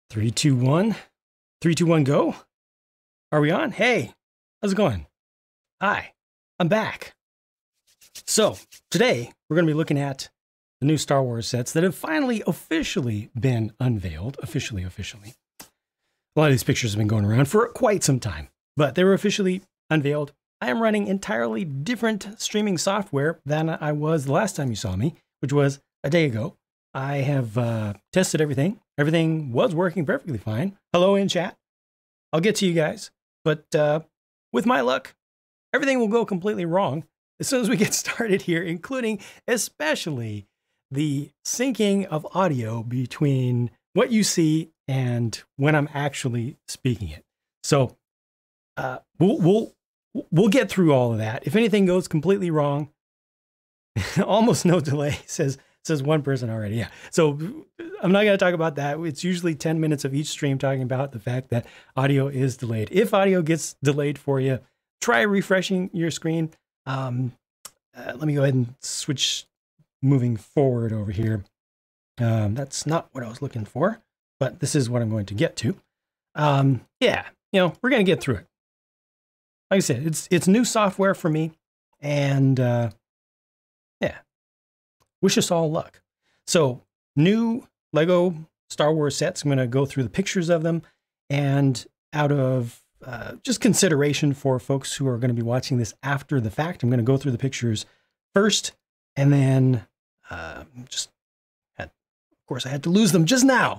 Three, two, one. 3, 2, 1, go. Are we on? Hey, how's it going? Hi, I'm back. So today we're going to be looking at the new Star Wars sets that have finally officially been unveiled. Officially. A lot of these pictures have been going around for quite some time, but they were officially unveiled. I am running entirely different streaming software than I was the last time you saw me, which was a day ago. I have tested everything. Everything was working perfectly fine. Hello in chat. I'll get to you guys. But with my luck, everything will go completely wrong as soon as we get started here, including especially the syncing of audio between what you see and when I'm actually speaking it. So we'll get through all of that. If anything goes completely wrong, almost no delay, says one person already. Yeah. So I'm not going to talk about that. It's usually 10 minutes of each stream talking about the fact that audio is delayed. If audio gets delayed for you, try refreshing your screen. Let me go ahead and switch moving forward over here. That's not what I was looking for, but this is what I'm going to get to. Yeah, we're going to get through it. Like I said, it's new software for me, and yeah, wish us all luck. So new Lego Star Wars sets. I'm going to go through the pictures of them, and out of just consideration for folks who are going to be watching this after the fact, I'm going to go through the pictures first, and then of course I had to lose them just now.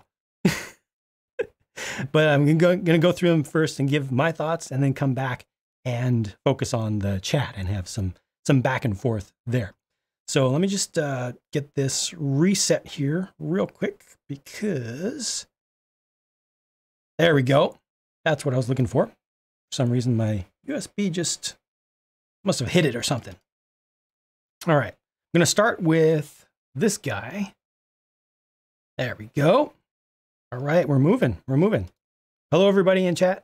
But I'm going to go through them first and give my thoughts, and then come back and focus on the chat and have some back and forth there. So let me just get this reset here real quick, because there we go. That's what I was looking for. For some reason, my USB just must have hit it or something. All right, I'm going to start with this guy. There we go. All right, we're moving. Hello, everybody in chat.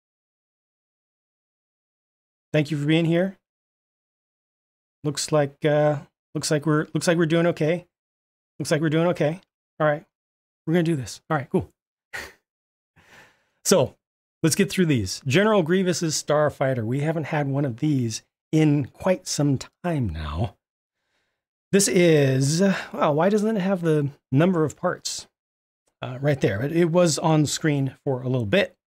Thank you for being here. Looks like we're doing okay. All right, we're gonna do this. All right, cool. So let's get through these. General Grievous's Starfighter. We haven't had one of these in quite some time now. This is, well, why doesn't it have the number of parts right there? It was on screen for a little bit.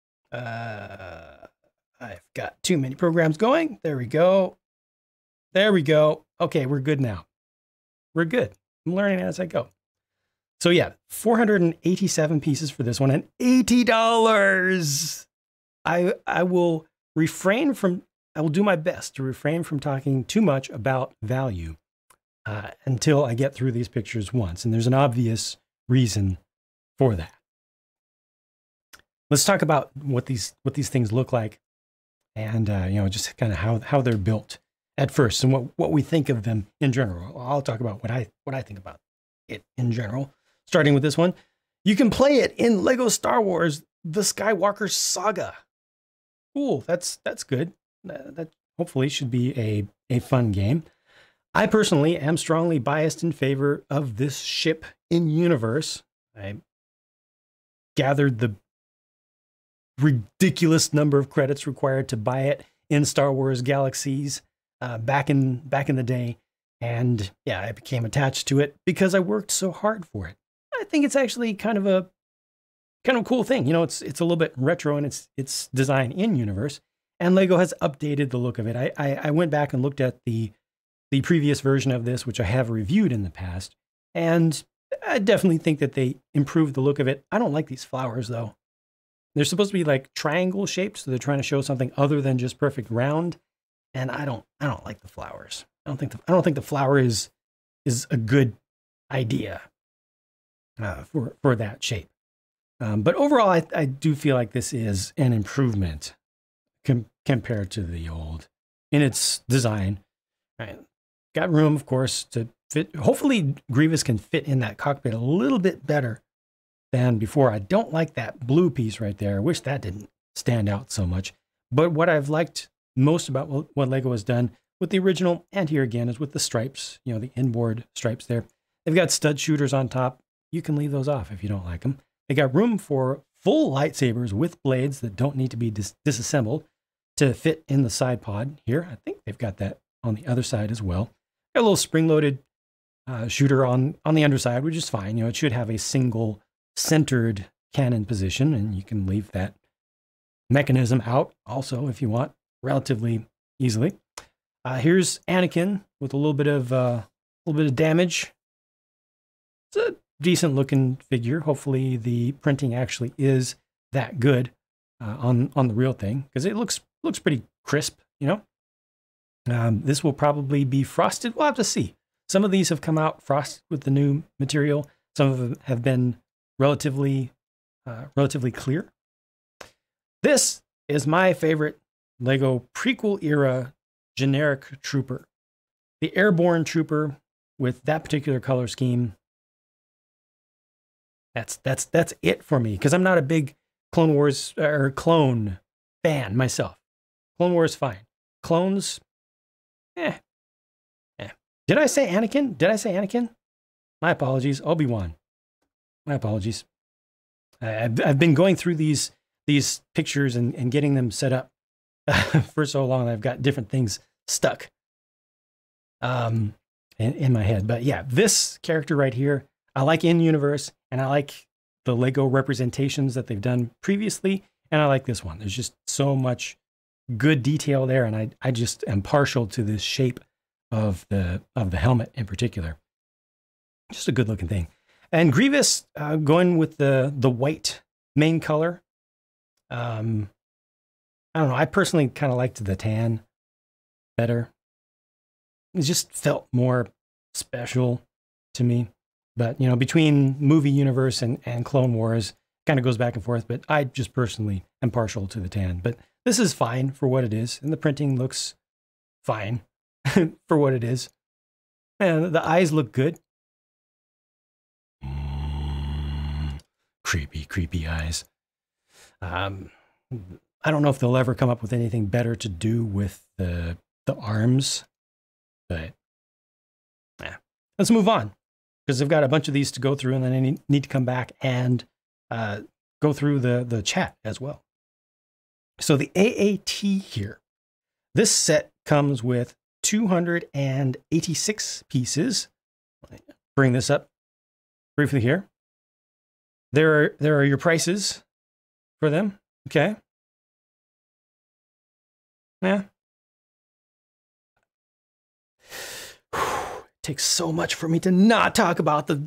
I've got too many programs going. There we go. Okay, we're good now. We're good. I'm learning as I go. So yeah, 487 pieces for this one, and $80. I will do my best to refrain from talking too much about value until I get through these pictures once. And there's an obvious reason for that. Let's talk about what these things look like, and just kind of how they're built at first, and what we think of them in general. I'll talk about what I think about it in general. Starting with this one, you can play it in Lego Star Wars: The Skywalker Saga. Cool, that's good. That hopefully should be a fun game. I personally am strongly biased in favor of this ship in universe. I gathered the ridiculous number of credits required to buy it in Star Wars Galaxies back in the day, and yeah, I became attached to it because I worked so hard for it. I think it's actually kind of a cool thing. It's a little bit retro in its design in universe, and Lego has updated the look of it. I went back and looked at the previous version of this, which I have reviewed in the past, and I definitely think that they improved the look of it. I don't like these flowers though. They're supposed to be like triangle shaped, so they're trying to show something other than just perfect round. And I don't like the flowers. I don't think the flower is a good idea for that shape. But overall, I do feel like this is an improvement compared to the old in its design. Right. Got room, of course, to fit. Hopefully, Grievous can fit in that cockpit a little bit better than before. I don't like that blue piece right there. I wish that didn't stand out so much. But what I've liked most about what Lego has done with the original, and here again, is with the stripes, the inboard stripes there. They've got stud shooters on top. You can leave those off if you don't like them. They got room for full lightsabers with blades that don't need to be disassembled to fit in the side pod here. I think they've got that on the other side as well. Got a little spring-loaded shooter on the underside, which is fine. You know, it should have a single centered cannon position, and you can leave that mechanism out also if you want, relatively easily. Here's Anakin with a little bit of damage. It's a decent looking figure. Hopefully the printing actually is that good on the real thing, because it looks pretty crisp, you know. This will probably be frosted. We'll have to see. Some of these have come out frosted with the new material. Some of them have been relatively clear. This is my favorite Lego prequel era generic trooper. The airborne trooper with that particular color scheme. That's it for me, because I'm not a big Clone Wars or clone fan myself. Clone Wars fine. Clones, eh. Did I say Anakin? Did I say Anakin? My apologies. Obi-Wan. My apologies. I've been going through these pictures and getting them set up for so long. I've got different things stuck in my head. But yeah, this character right here, I like in universe, and I like the Lego representations that they've done previously, and I like this one. There's just so much good detail there, and I just am partial to this shape of the helmet in particular. Just a good looking thing. And Grievous, going with the white main color. I don't know. I personally kind of liked the tan better. It just felt more special to me. But, you know, between movie universe and Clone Wars, kind of goes back and forth. But I just personally am partial to the tan. But this is fine for what it is. And the printing looks fine for what it is. And the eyes look good. Creepy, creepy eyes. I don't know if they'll ever come up with anything better to do with the arms, but yeah. Let's move on, because I've got a bunch of these to go through, and then I need to come back and go through the chat as well. So the AAT here, this set comes with 286 pieces. Bring this up briefly here. There are your prices for them. Okay. Yeah. It takes so much for me to not talk about the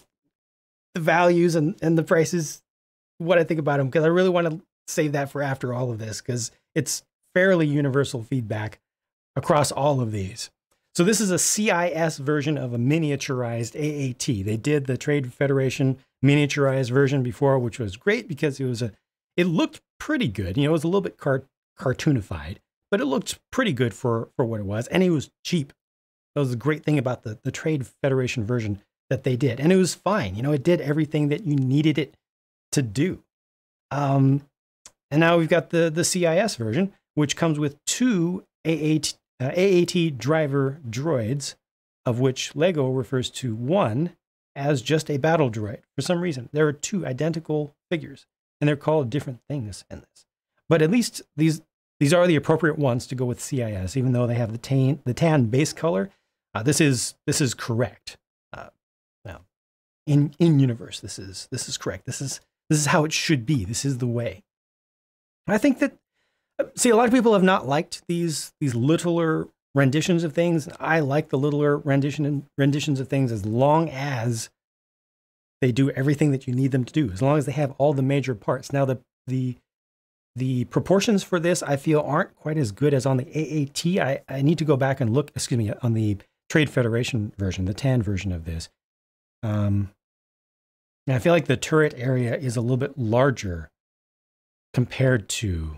values and the prices, what I think about them, because I really want to save that for after all of this, because it's fairly universal feedback across all of these. So this is a CIS version of a miniaturized AAT. They did the Trade Federation miniaturized version before, which was great because it looked pretty good. You know, it was a little bit cartoonified, but it looked pretty good for what it was, and it was cheap. That was the great thing about the Trade Federation version that they did, and it was fine. You know, it did everything that you needed it to do. And now we've got the CIS version, which comes with 2 AAT driver droids, of which Lego refers to one as just a battle droid. For some reason, there are 2 identical figures, and they're called different things in this. But at least these are the appropriate ones to go with CIS, even though they have the tan base color. This is correct. Now, in universe, this is correct. This is how it should be. This is the way. I think that, see, a lot of people have not liked these littler renditions of things. I like the littler renditions of things as long as they do everything that you need them to do, as long as they have all the major parts. Now, the proportions for this, I feel, aren't quite as good as on the AAT. I need to go back and look, excuse me, on the Trade Federation version, the tan version of this. And I feel like the turret area is a little bit larger compared to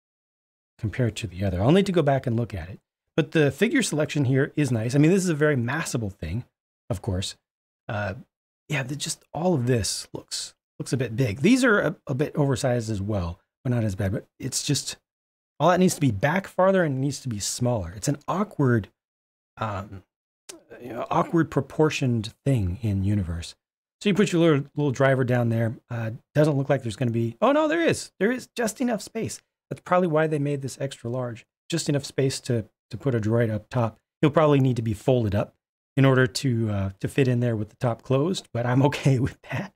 the other. I'll need to go back and look at it. But the figure selection here is nice. I mean, this is a very massable thing, of course. Yeah, just all of this looks a bit big. These are a bit oversized as well, but not as bad. But it's just, all that needs to be back farther and it needs to be smaller. It's an awkward, awkward proportioned thing in universe. So you put your little driver down there. Doesn't look like there's going to be, oh no, there is just enough space. That's probably why they made this extra large. Just enough space to put a droid up top. He'll probably need to be folded up in order to fit in there with the top closed, but I'm okay with that.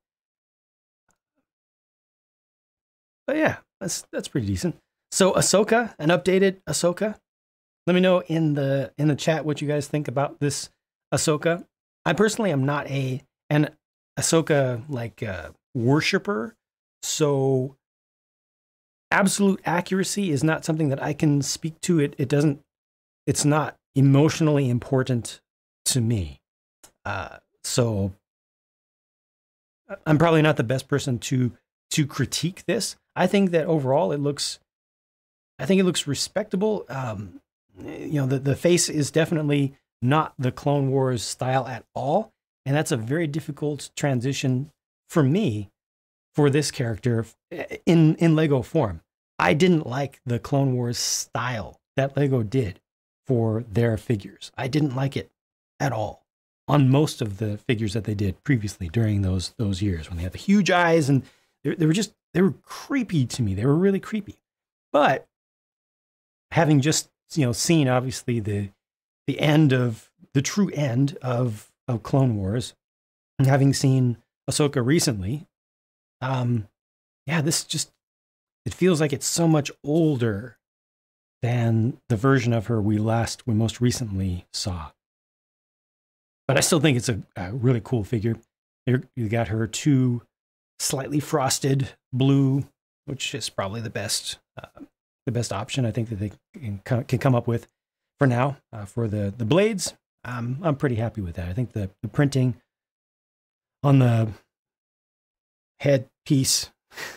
But yeah, that's pretty decent. So Ahsoka, an updated Ahsoka. Let me know in the chat what you guys think about this Ahsoka. I personally am not an Ahsoka like worshiper, so absolute accuracy is not something that I can speak to. It's not emotionally important to me. So I'm probably not the best person to critique this. I think that overall it looks respectable. You know, the face is definitely not the Clone Wars style at all. And that's a very difficult transition for me for this character in Lego form. I didn't like the Clone Wars style that Lego did for their figures. I didn't like it at all on most of the figures that they did previously during those years when they had the huge eyes, and they were creepy to me. They were really creepy. But having just, you know, seen obviously the true end of Clone Wars, and having seen Ahsoka recently, yeah, this just, it feels like it's so much older than the version of her we most recently saw. But I still think it's a really cool figure. You got her 2 slightly frosted blue, which is probably the best option I think that they can come up with for now. For the blades, I'm pretty happy with that. I think the printing on the head piece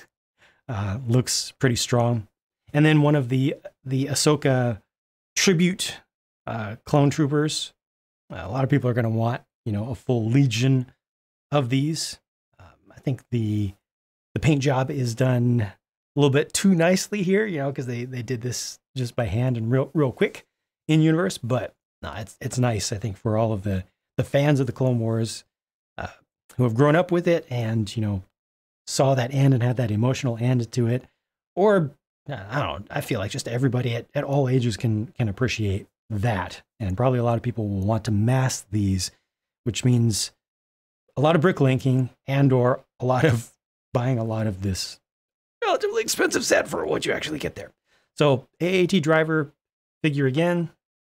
looks pretty strong. And then one of the Ahsoka tribute clone troopers. A lot of people are going to want, you know, a full legion of these. I think the paint job is done a little bit too nicely here, you know, because they did this just by hand and real quick in universe. But no, it's nice, I think, for all of the fans of the Clone Wars who have grown up with it and, you know, saw that end and had that emotional end to it. Or I don't know, I feel like just everybody at all ages can appreciate that. And probably a lot of people will want to mass these, which means a lot of bricklinking and or a lot of buying a lot of this relatively expensive set for what you actually get there. So AAT driver figure again.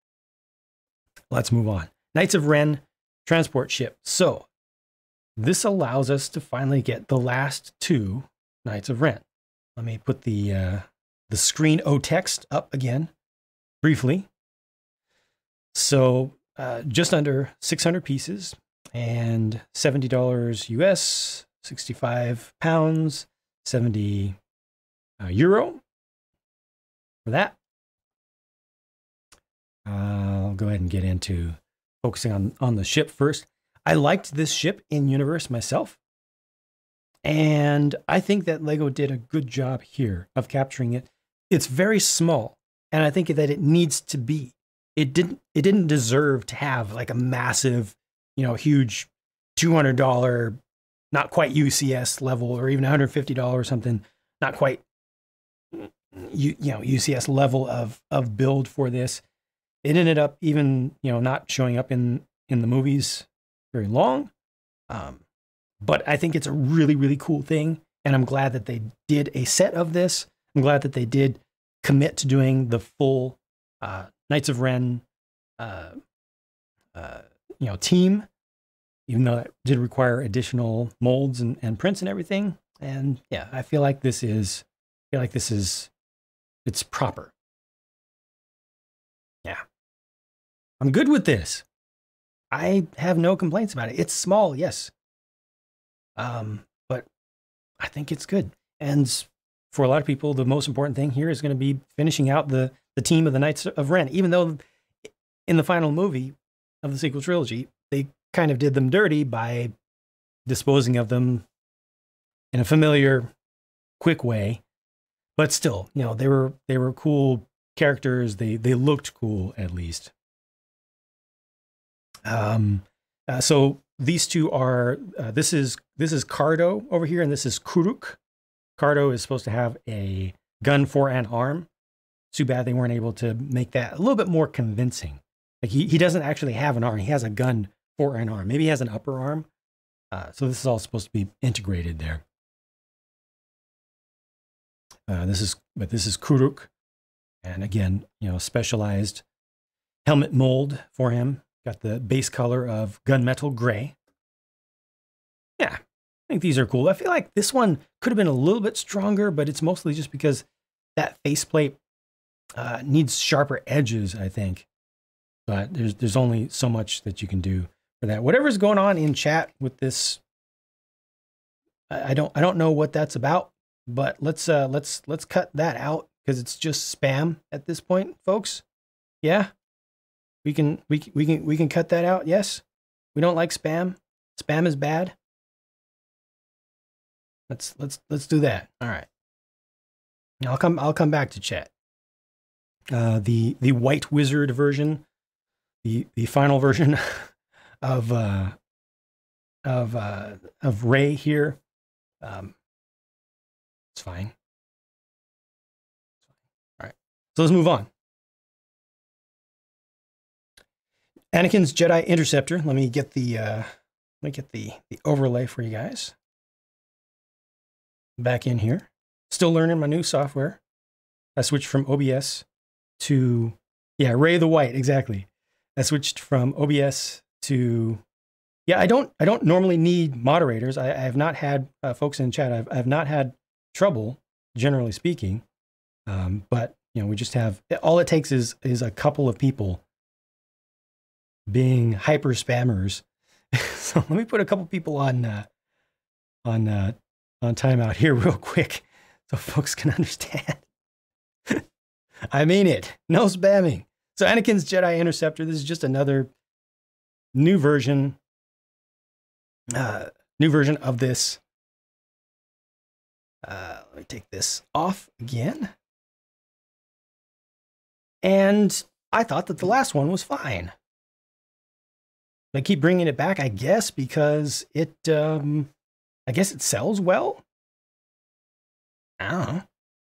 Let's move on. Knights of Ren transport ship. So this allows us to finally get the last 2 Knights of Ren. Let me put the screen O text up again briefly. So just under 600 pieces and $70 US, 65 pounds, 70 euro for that. I'll go ahead and get into focusing on the ship first. I liked this ship in universe myself. And I think that Lego did a good job here of capturing it. It's very small, and I think that it needs to be. It didn't deserve to have like a massive, you know, huge $200, not quite UCS level, or even $150 or something, not quite you know UCS level of build for this. It ended up even, you know, not showing up in the movies very long. But I think it's a really, really cool thing. And I'm glad that they did a set of this. I'm glad that they did commit to doing the full Knights of Ren you know, team, even though that did require additional molds and prints and everything. And yeah, I feel like this is it's proper. Yeah. I'm good with this. I have no complaints about it. It's small, yes. But I think it's good. And for a lot of people, the most important thing here is going to be finishing out the team of the Knights of Ren, even though in the final movie of the sequel trilogy, they kind of did them dirty by disposing of them in a familiar, quick way. But still, you know, they were cool characters. They looked cool, at least. So these two are, this is Cardo over here, and this is Kuruk. Cardo is supposed to have a gun for an arm. Too bad they weren't able to make that a little bit more convincing. Like he doesn't actually have an arm. He has a gun for an arm. Maybe he has an upper arm. So this is all supposed to be integrated there. This is Kuruk. And again, specialized helmet mold for him. Got the base color of gunmetal gray. Yeah, I think these are cool. I feel like this one could have been a little bit stronger, but it's mostly just because that faceplate needs sharper edges, I think. But there's only so much that you can do for that. Whatever's going on in chat with this, I don't know what that's about, but let's cut that out because it's just spam at this point, folks. Yeah, we can cut that out. Yes, we don't like spam. Spam is bad. Let's do that. All right. I'll come back to chat. The White Wizard version, the final version of Rey here. It's fine. All right. So let's move on. Anakin's Jedi Interceptor. Let me get the overlay for you guys. Back in here. Still learning my new software. I switched from OBS to, yeah, Rey the White, exactly. I switched from OBS to, yeah, I don't normally need moderators. I have not had folks in chat. I've not had trouble, generally speaking. But we just have, all it takes is a couple of people being hyper spammers. So let me put a couple people on timeout here real quick so folks can understand. I mean it. No spamming. So Anakin's Jedi Interceptor. This is just another new version of this. Let me take this off again. And I thought that the last one was fine. They keep bringing it back, I guess, because it sells well. I don't know.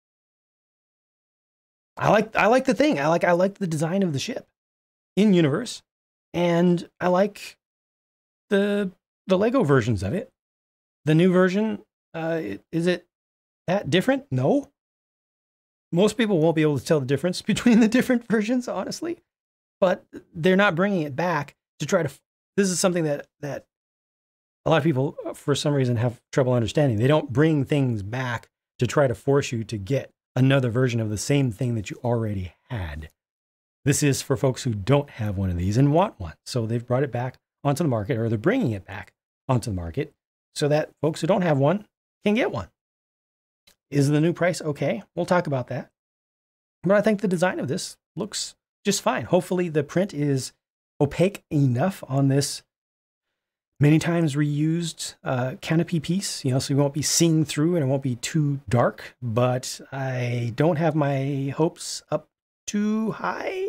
I like the thing. I like the design of the ship in universe, and I like the Lego versions of it. The new version, is it that different? No. Most people won't be able to tell the difference between the different versions, honestly. But they're not bringing it back to try to. This is something that a lot of people, for some reason, have trouble understanding. They don't bring things back to try to force you to get another version of the same thing that you already had. This is for folks who don't have one of these and want one. So they've brought it back onto the market, or they're bringing it back onto the market so that folks who don't have one can get one. Is the new price okay? We'll talk about that. But I think the design of this looks just fine. Hopefully the print is opaque enough on this many times reused canopy piece, so you won't be seeing through and it won't be too dark, but I don't have my hopes up too high.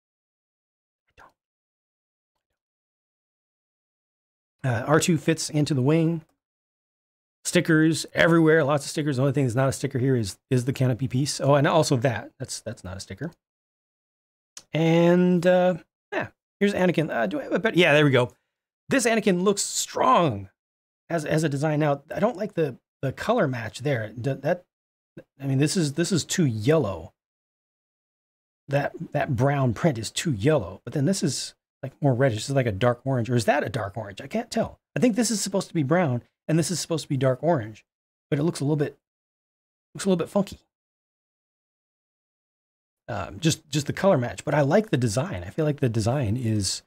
R2 fits into the wing. Stickers everywhere, lots of stickers. The only thing that's not a sticker here is the canopy piece. Oh, and also that's not a sticker. And yeah, here's Anakin. Do I have a better? Yeah, there we go. This Anakin looks strong as a design. Now, I don't like the color match there. I mean, this is too yellow. That brown print is too yellow. But then this is like more reddish. This is like a dark orange. Or is that a dark orange? I can't tell. I think this is supposed to be brown and this is supposed to be dark orange. But it looks a little bit funky. Just the color match. But I like the design. I feel like the design is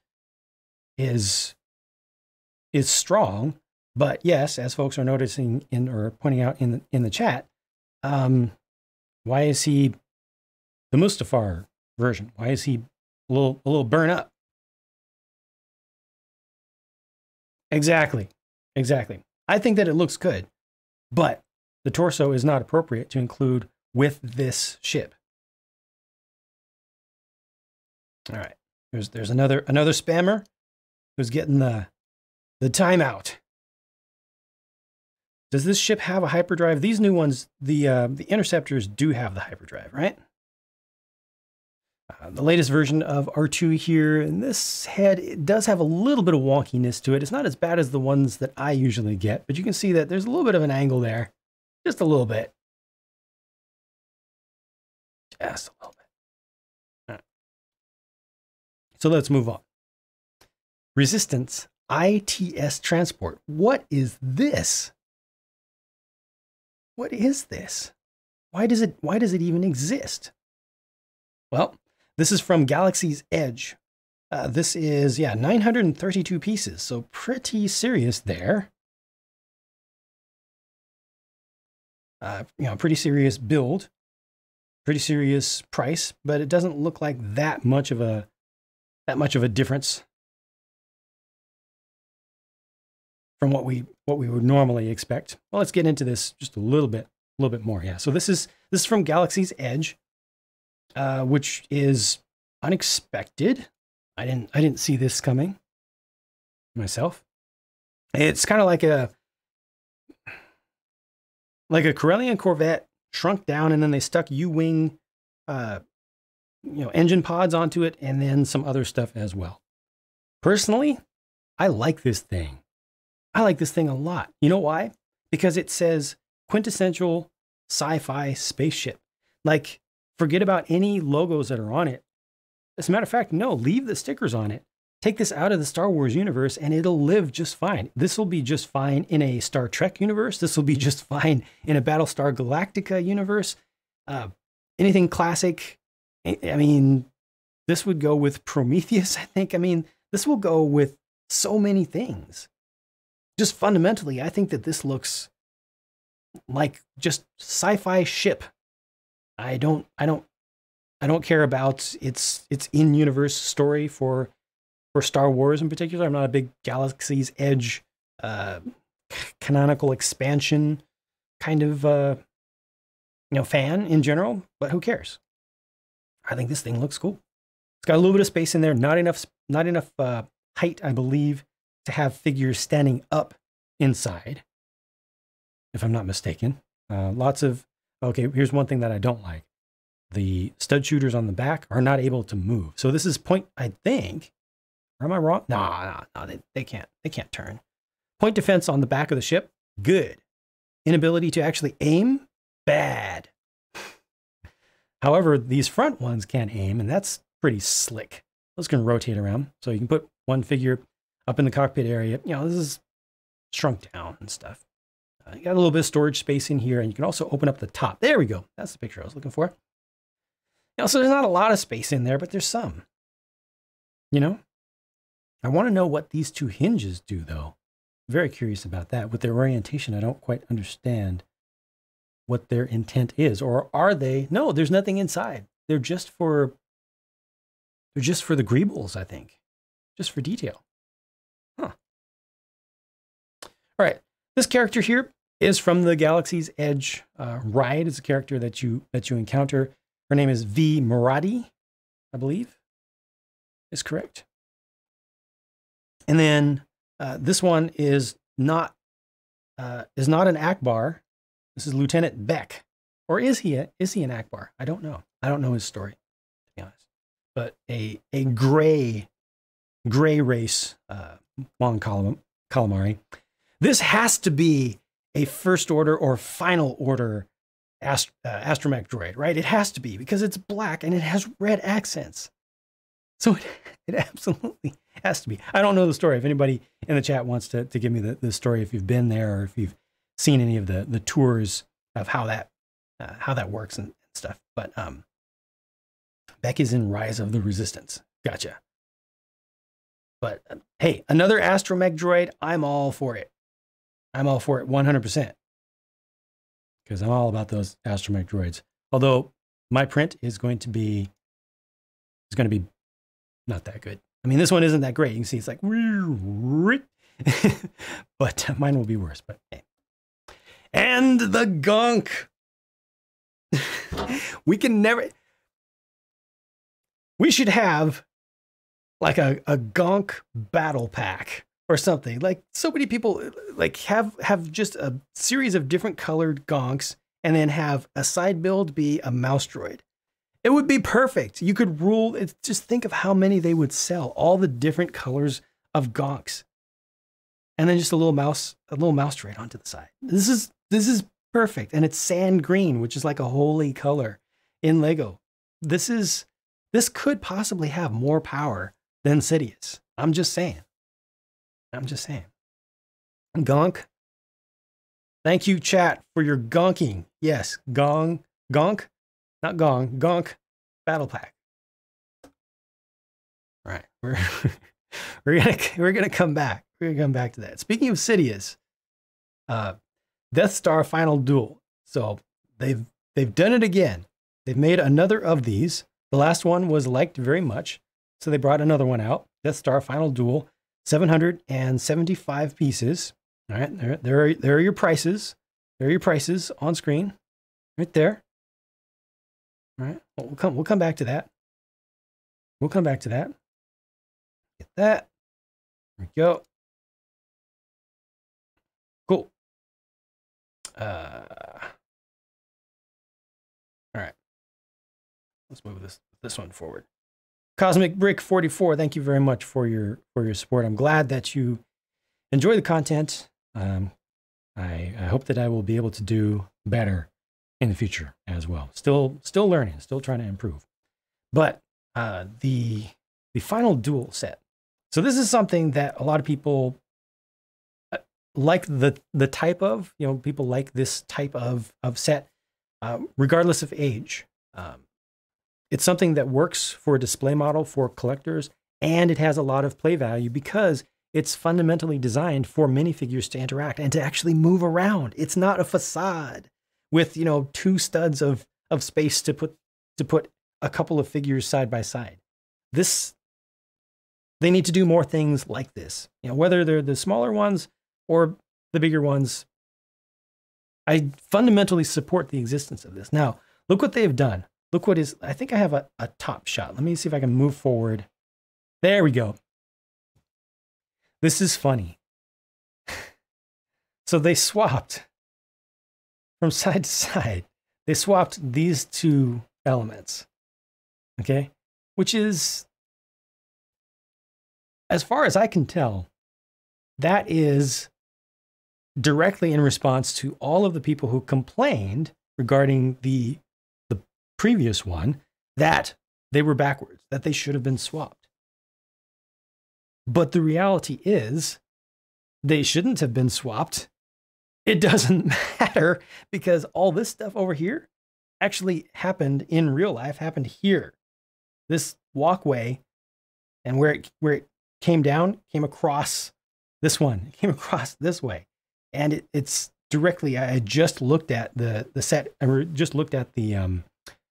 strong, but yes, as folks are noticing or pointing out in the chat, why is he the Mustafar version? Why is he a little burn up? Exactly. I think that it looks good, but the torso is not appropriate to include with this ship. All right, there's another spammer who's getting the the timeout. Does this ship have a hyperdrive? These new ones, the Interceptors do have the hyperdrive, right? The latest version of R2 here, and this head, it does have a little bit of wonkiness to it. It's not as bad as the ones that I usually get, but you can see that there's a little bit of an angle there. Just a little bit. Just a little bit. All right. So let's move on. Resistance ITS transport. What is this? What is this? Why does it even exist? Well, this is from Galaxy's Edge. This is, 932 pieces, so pretty serious there. Pretty serious build, pretty serious price, but it doesn't look like that much of a difference from what we would normally expect. Well, let's get into this just a little bit more. Yeah. So this is from Galaxy's Edge, which is unexpected. I didn't see this coming myself. It's kind of like a Corellian Corvette shrunk down, and then they stuck U-wing, engine pods onto it, and then some other stuff as well. Personally, I like this thing. I like this thing a lot. You know why? Because it says quintessential sci-fi spaceship. Like, forget about any logos that are on it. As a matter of fact, no, leave the stickers on it. Take this out of the Star Wars universe and it'll live just fine. This will be just fine in a Star Trek universe. This will be just fine in a Battlestar Galactica universe. Anything classic. I mean, this would go with Prometheus, I think. I mean, this will go with so many things. Just fundamentally, I think that this looks like just sci-fi ship. I don't care about its in-universe story for Star Wars in particular. I'm not a big Galaxy's Edge canonical expansion kind of fan in general, but who cares? I think this thing looks cool. It's got a little bit of space in there, not enough height, I believe, to have figures standing up inside, if I'm not mistaken. Okay, here's one thing that I don't like. The stud shooters on the back are not able to move. So this is point, I think, or am I wrong? No, they can't turn. Point defense on the back of the ship, good. Inability to actually aim, bad. However, these front ones can aim, and that's pretty slick. Those can rotate around. So you can put one figure up in the cockpit area. This is shrunk down and stuff. You got a little bit of storage space in here, and you can also open up the top. There we go. That's the picture I was looking for. So there's not a lot of space in there, but there's some. I want to know what these two hinges do, though. Very curious about that. With their orientation, I don't quite understand what their intent is. Or are they? No, there's nothing inside. They're just for the greebles, I think. Just for detail. Huh. All right. This character here is from the Galaxy's Edge ride. It's a character that you encounter. Her name is V. Moradi, I believe, is correct. And then this one is not an Akbar. This is Lieutenant Beck, or is he an Akbar? I don't know. I don't know his story, to be honest. But a gray race Mon Calamari. This has to be a first order or final order astromech droid, right? It has to be, because it's black and it has red accents. So it absolutely has to be. I don't know the story. If anybody in the chat wants to give me the story, if you've been there or if you've seen any of the tours of how that works and stuff. But Beck is in Rise of the Resistance. Gotcha. But hey, another astromech droid, I'm all for it. I'm all for it 100%. Because I'm all about those astromech droids. Although my print is going to be not that good. I mean, this one isn't that great. You can see it's like, but mine will be worse. But hey. And the gunk. We should have like a gonk battle pack or something. Like so many people like have just a series of different colored gonks and then have a side build be a mouse droid. It would be perfect. You could rule it. Just think of how many they would sell, all the different colors of gonks. And then just a little mouse droid onto the side. This is perfect. And it's sand green, which is like a holy color in Lego. This could possibly have more power than Sidious. I'm just saying. Gonk. Thank you, chat, for your gonking. Yes, gonk, not gong, gonk battle pack. All right, we're gonna come back. We're gonna come back to that. Speaking of Sidious, Death Star Final Duel. So they've done it again. They've made another of these. The last one was liked very much, so they brought another one out. Death Star Final Duel, 775 pieces. All right, there are your prices. There are your prices on screen, right there. All right, we'll come back to that. We'll come back to that. Get that. There we go. Cool. All right. Let's move this one forward. Cosmic Brick 44, thank you very much for your support. I'm glad that you enjoy the content. I hope that I will be able to do better in the future as well. Still learning, still trying to improve. But the Final Duel set. So this is something that a lot of people like the type of, people like this type of set, regardless of age. It's something that works for a display model for collectors, and it has a lot of play value because it's fundamentally designed for minifigures to interact and to actually move around. It's not a facade with, two studs of space to put a couple of figures side by side. They need to do more things like this. Whether they're the smaller ones or the bigger ones, I fundamentally support the existence of this. Now, look what they've done. Look what is, I think I have a top shot. Let me see if I can move forward. There we go. This is funny. So they swapped from side to side. They swapped these two elements, okay? Which is, as far as I can tell, that is directly in response to all of the people who complained regarding the previous one that they were backwards, that they should have been swapped. But the reality is they shouldn't have been swapped. It doesn't matter because all this stuff over here actually happened in real life, happened here. This walkway and where it came down, came across this one, it came across this way. And it's directly, I just looked at the set, I just looked at the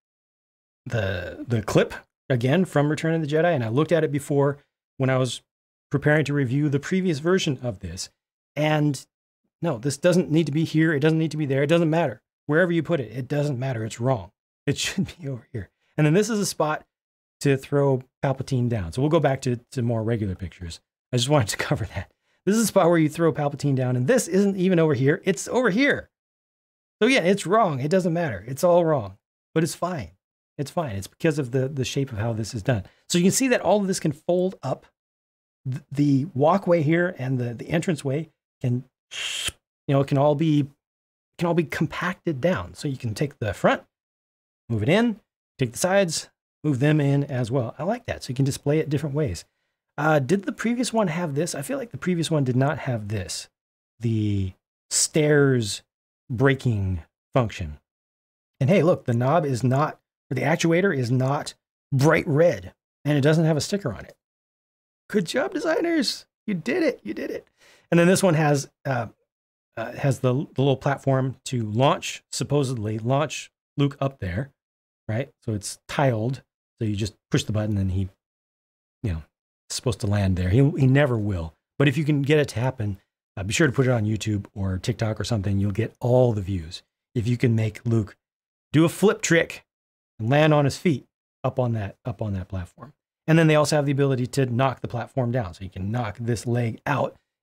clip again from Return of the Jedi, and I looked at it before when I was preparing to review the previous version of this. And no, this doesn't need to be here. It doesn't need to be there. It doesn't matter. Wherever you put it, it doesn't matter. It's wrong. It should be over here. And then this is a spot to throw Palpatine down. So we'll go back to more regular pictures. I just wanted to cover that. This is a spot where you throw Palpatine down, and this isn't even over here. It's over here. So yeah, it's wrong. It doesn't matter. It's all wrong, but it's fine. It's fine. It's because of the shape of how this is done. So you can see that all of this can fold up. The walkway here and the entranceway can, it can all be compacted down. So you can take the front, move it in, take the sides, move them in as well. I like that. So you can display it different ways. Did the previous one have this? I feel like the previous one did not have this. The stairs braking function. And hey, look, the knob is not, or the actuator is not bright red, and it doesn't have a sticker on it. Good job, designers. You did it. You did it. And then this one has the little platform to launch, supposedly launch Luke up there, right? So it's tiled. So you just push the button and he, supposed to land there. He never will. But if you can get it to happen, be sure to put it on YouTube or TikTok or something. You'll get all the views. If you can make Luke do a flip trick and land on his feet up on that platform. And then they also have the ability to knock the platform down. So you can knock this leg out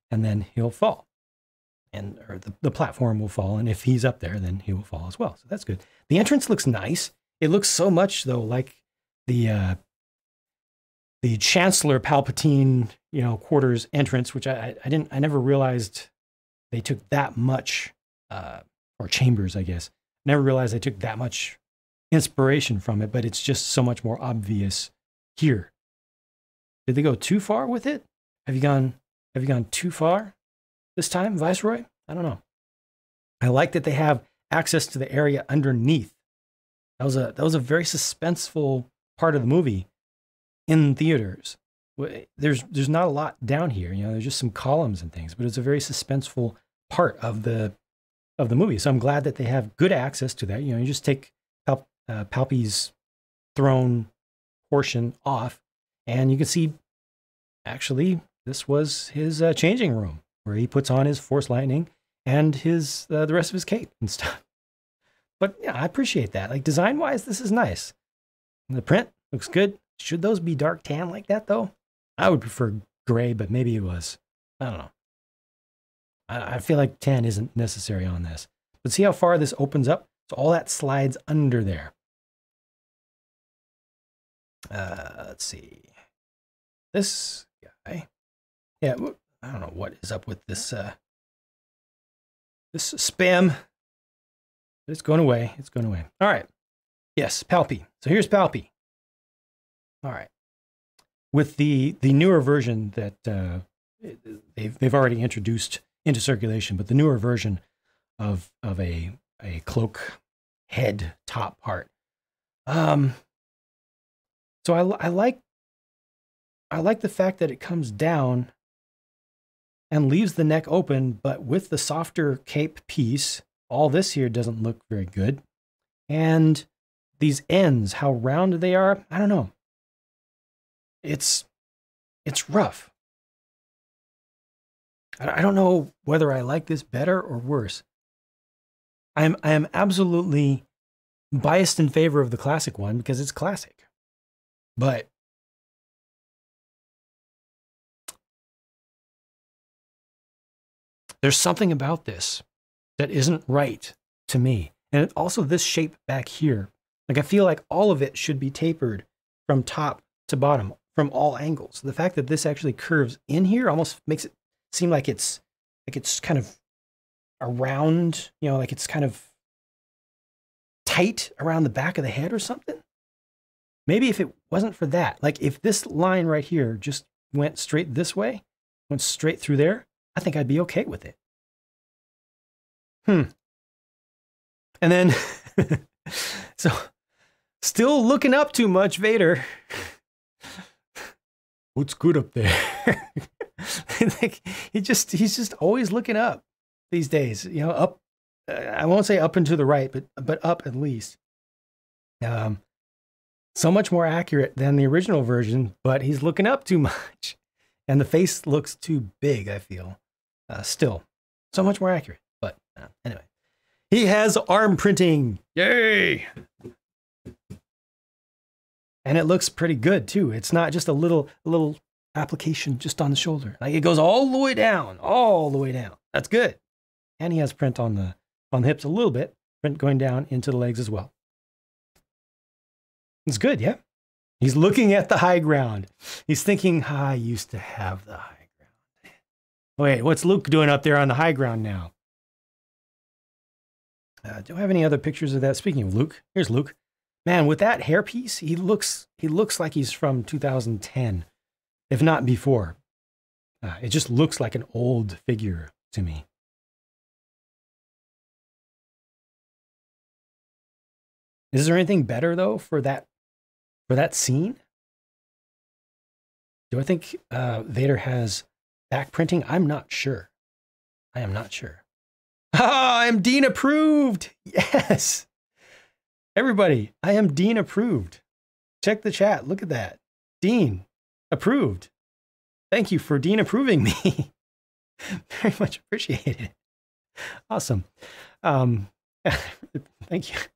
and then he'll fall. Or the platform will fall, and if he's up there, then he will fall as well. So that's good. The entrance looks nice. It looks so much though like the Chancellor Palpatine, quarters entrance, which I never realized they took that much, or chambers, I guess. Never realized they took that much inspiration from it, but it's just so much more obvious here. Did they go too far with it? Have you gone too far this time, Viceroy? I don't know. I like that they have access to the area underneath. That was a very suspenseful part of the movie in theaters. There's not a lot down here. There's just some columns and things, but it's a very suspenseful part of the movie. So I'm glad that they have good access to that. You just take Palpy's throne portion off, and you can see, actually, this was his changing room where he puts on his Force Lightning and the rest of his cape and stuff. But yeah, I appreciate that. Like, design-wise, this is nice. And the print looks good. Should those be dark tan like that, though? I would prefer gray, but maybe it was. I don't know. I feel like tan isn't necessary on this. But see how far this opens up? So all that slides under there. Let's see. This guy. Yeah, I don't know what is up with this this spam. It's going away. It's going away. All right. Yes, Palpy. So here's Palpy. All right. With the newer version that they've already introduced into circulation, but the newer version of a cloak head top part. So I like the fact that it comes down and leaves the neck open, but with the softer cape piece, all this here doesn't look very good. And these ends, how round they are, I don't know. It's rough. I don't know whether I like this better or worse. I am absolutely biased in favor of the classic one because it's classic. But there's something about this that isn't right to me. And also this shape back here. Like, I feel like all of it should be tapered from top to bottom, from all angles. The fact that this actually curves in here almost makes it seem like it's kind of around, like it's kind of tight around the back of the head or something. Maybe if it wasn't for that, like if this line right here just went straight this way, went straight through there, I think I'd be okay with it. And then, so still looking up too much, Vader. What's good up there? Like, he's just always looking up these days, up. I won't say up and to the right, but up at least. So much more accurate than the original version, but he's looking up too much. And the face looks too big, I feel. Still, so much more accurate. But anyway, he has arm printing. Yay! And it looks pretty good too. It's not just a little application just on the shoulder. Like, it goes all the way down, all the way down. That's good. And he has print on the hips a little bit, print going down into the legs as well. It's good, yeah. He's looking at the high ground. He's thinking, I used to have the high ground. Wait, what's Luke doing up there on the high ground now? Do I have any other pictures of that? Speaking of Luke, here's Luke. Man, with that hairpiece, he looks like he's from 2010, if not before. It just looks like an old figure to me. Is there anything better though for that scene? Do I think Vader has back printing? I'm not sure. I am not sure. Ah, I'm Dean approved. Yes. Everybody, I am Dean approved. Check the chat. Look at that. Dean approved. Thank you for Dean approving me. Very much appreciated. Awesome. Thank you.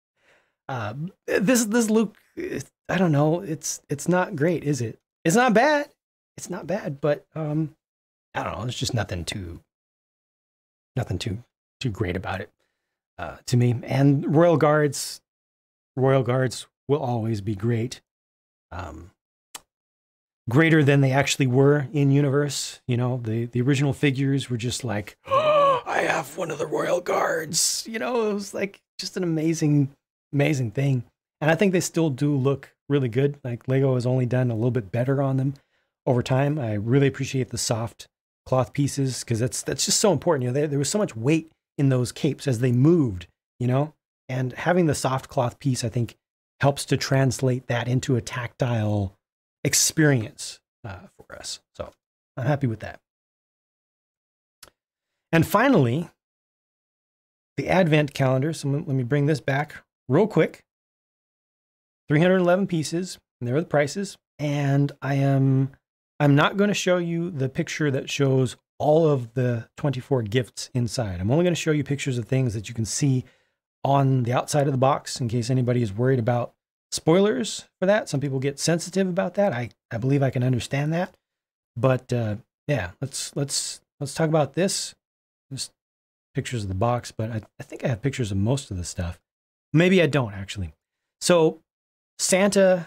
This Luke, I don't know. It's not great, is it? It's not bad. It's not bad, but I don't know. There's just nothing too great about it to me. And Royal Guards will always be great. Greater than they actually were in universe. You know, the original figures were just like, oh, I have one of the Royal Guards. You know, it was like just an amazing thing. And I think they still do look really good. Like Lego has only done a little bit better on them over time. I really appreciate the soft cloth pieces because that's just so important. You know, there was so much weight in those capes as they moved, you know, and having the soft cloth piece, I think, helps to translate that into a tactile experience for us. So I'm happy with that. And finally, the Advent calendar. So let me bring this back real quick. 311 pieces, and there are the prices. And I'm not going to show you the picture that shows all of the 24 gifts inside. I'm only going to show you pictures of things that you can see on the outside of the box in case anybody is worried about spoilers for that. Some people get sensitive about that. I believe I can understand that. But yeah, let's talk about this. Just pictures of the box, but I think I have pictures of most of the stuff. Maybe I don't actually. So Santa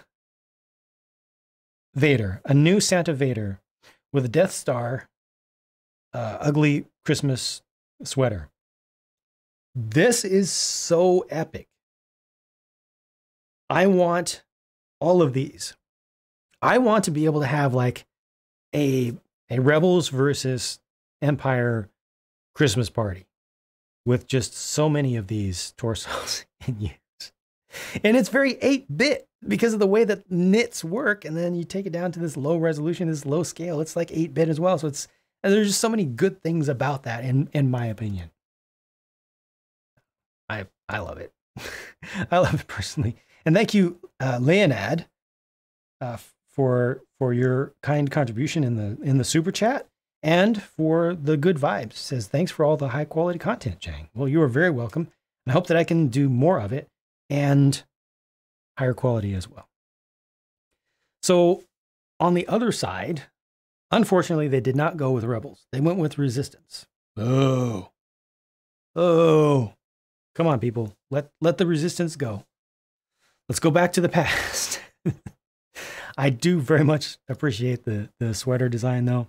Vader, a new Santa Vader with a Death Star, ugly Christmas sweater. This is so epic. I want all of these. I want to be able to have like a Rebels versus Empire Christmas party with just so many of these torsos in use. And it's very 8-bit because of the way that knits work. And then you take it down to this low resolution, this low scale. It's like 8-bit as well. So and there's just so many good things about that in my opinion. I love it. I love it personally. And thank you, Leonad, for your kind contribution in the super chat and for the good vibes. It says, thanks for all the high quality content, Chang. Well, you are very welcome. I hope that I can do more of it and higher quality as well. So on the other side, unfortunately, they did not go with Rebels. They went with Resistance. Oh, come on, people. Let the Resistance go. Let's go back to the past. I do very much appreciate the sweater design, though.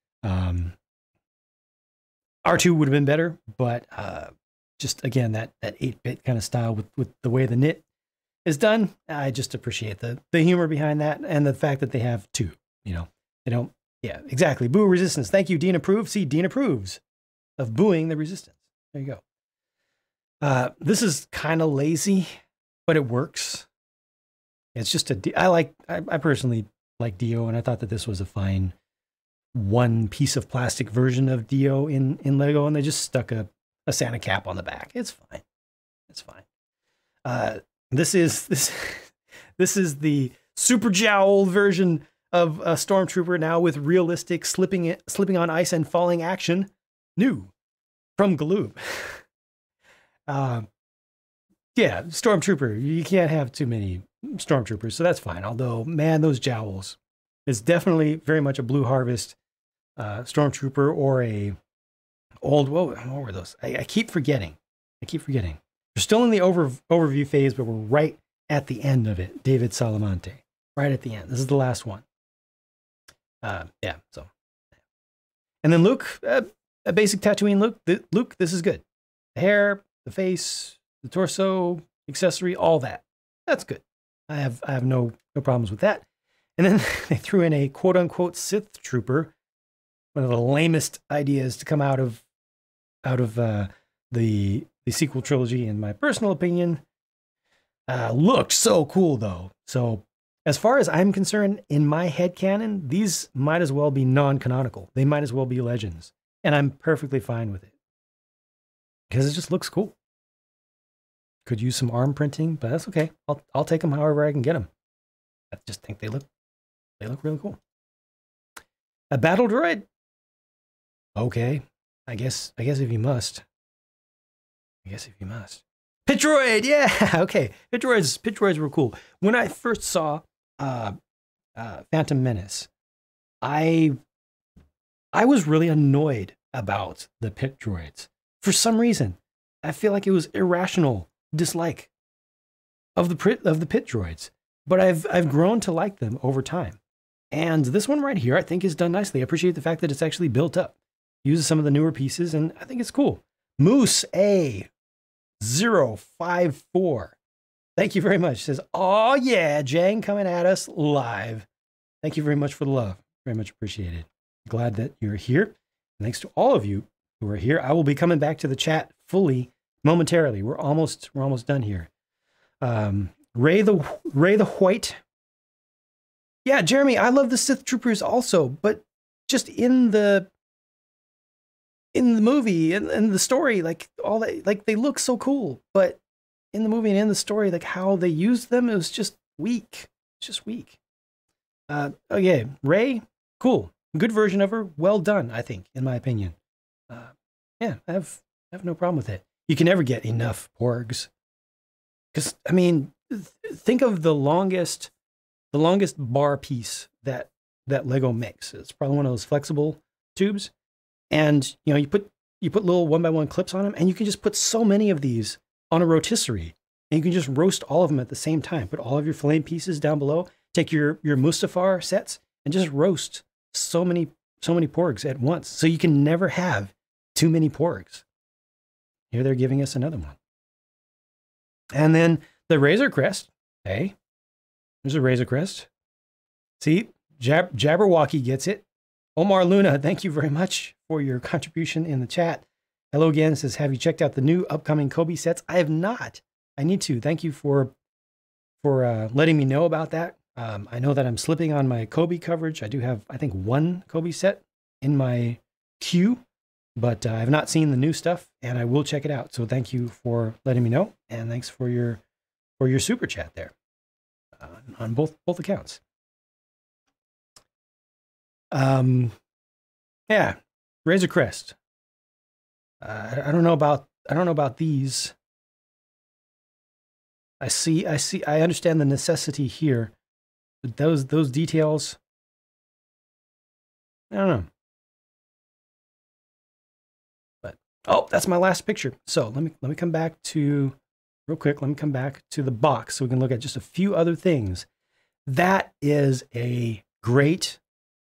R2 would have been better, but just, again, that 8-bit kind of style with the way the knit is done, I just appreciate the humor behind that and the fact that they have two. You know, they don't, yeah, exactly. Boo Resistance. Thank you, Dean approves. See, Dean approves of booing the Resistance. There you go. This is kind of lazy, but it works. It's just I personally like Dio, and I thought that this was a fine one piece of plastic version of Dio in Lego, and they just stuck a Santa cap on the back. It's fine. It's fine. This is the super jowl version of a Stormtrooper now with realistic slipping on ice and falling action. New from Galoob. Yeah, Stormtrooper. You can't have too many Stormtroopers, so that's fine. Although, man, those jowls is definitely very much a Blue Harvest Stormtrooper or a old. What were those? I keep forgetting. We're still in the overview phase, but we're right at the end of it. David Salamante, right at the end. This is the last one. Yeah. So, and then Luke, a basic Tatooine Luke. Luke, this is good. The hair, the face, the torso, accessory, all that. That's good. I have no problems with that. And then they threw in a quote unquote Sith Trooper, one of the lamest ideas to come out of the sequel trilogy, in my personal opinion. Looked so cool though. So as far as I'm concerned, in my headcanon, these might as well be non-canonical. They might as well be legends. And I'm perfectly fine with it. Because it just looks cool. Could use some arm printing, but that's okay. I'll take them however I can get them. I just think they look really cool. A battle droid? Okay. I guess if you must. Pit droid, yeah, okay. Pit droids were cool. When I first saw Phantom Menace, I I was really annoyed about the pit droids. For some reason, I feel like it was irrational dislike of the pit droids. But I've grown to like them over time. And this one right here, I think, is done nicely. I appreciate the fact that it's actually built up. Uses some of the newer pieces, and I think it's cool. Moose A054. Thank you very much. Says, oh yeah, Jang coming at us live. Thank you very much for the love. Very much appreciated. Glad that you're here. And thanks to all of you who are here. I will be coming back to the chat fully momentarily. We're almost done here. Ray the White. Yeah, Jeremy, I love the Sith Troopers also, but just in the movie and the story, like all that, like they look so cool, but in the movie and in the story, like how they used them, it was just weak. It's just weak. Okay, Ray, cool, good version of her, well done, I think, in my opinion. Yeah, I have no problem with it. You can never get enough porgs, because I mean, think of the longest bar piece that Lego makes. It's probably one of those flexible tubes, and you know, you put little 1x1 clips on them, and you can just put so many of these on a rotisserie, and you can just roast all of them at the same time. Put all of your filet pieces down below. Take your Mustafar sets and just roast so many porgs at once. So you can never have too many porgs. Here they're giving us another one, and then the Razor Crest. Hey, there's a Razor Crest. See, Jabberwocky gets it. Omar Luna, thank you very much for your contribution in the chat. Hello again, says, have you checked out the new upcoming Kobe sets? I have not. I need to. Thank you for letting me know about that. I know that I'm slipping on my Kobe coverage. I do have, I think, one Kobe set in my queue, but I have not seen the new stuff, and I will check it out. So thank you for letting me know, and thanks for your super chat there on both accounts. Yeah, Razor Crest. I don't know about these. I understand the necessity here, but those details, I don't know. But oh, that's my last picture. So let me come back to real quick. Let me come back to the box so we can look at just a few other things. That is a great,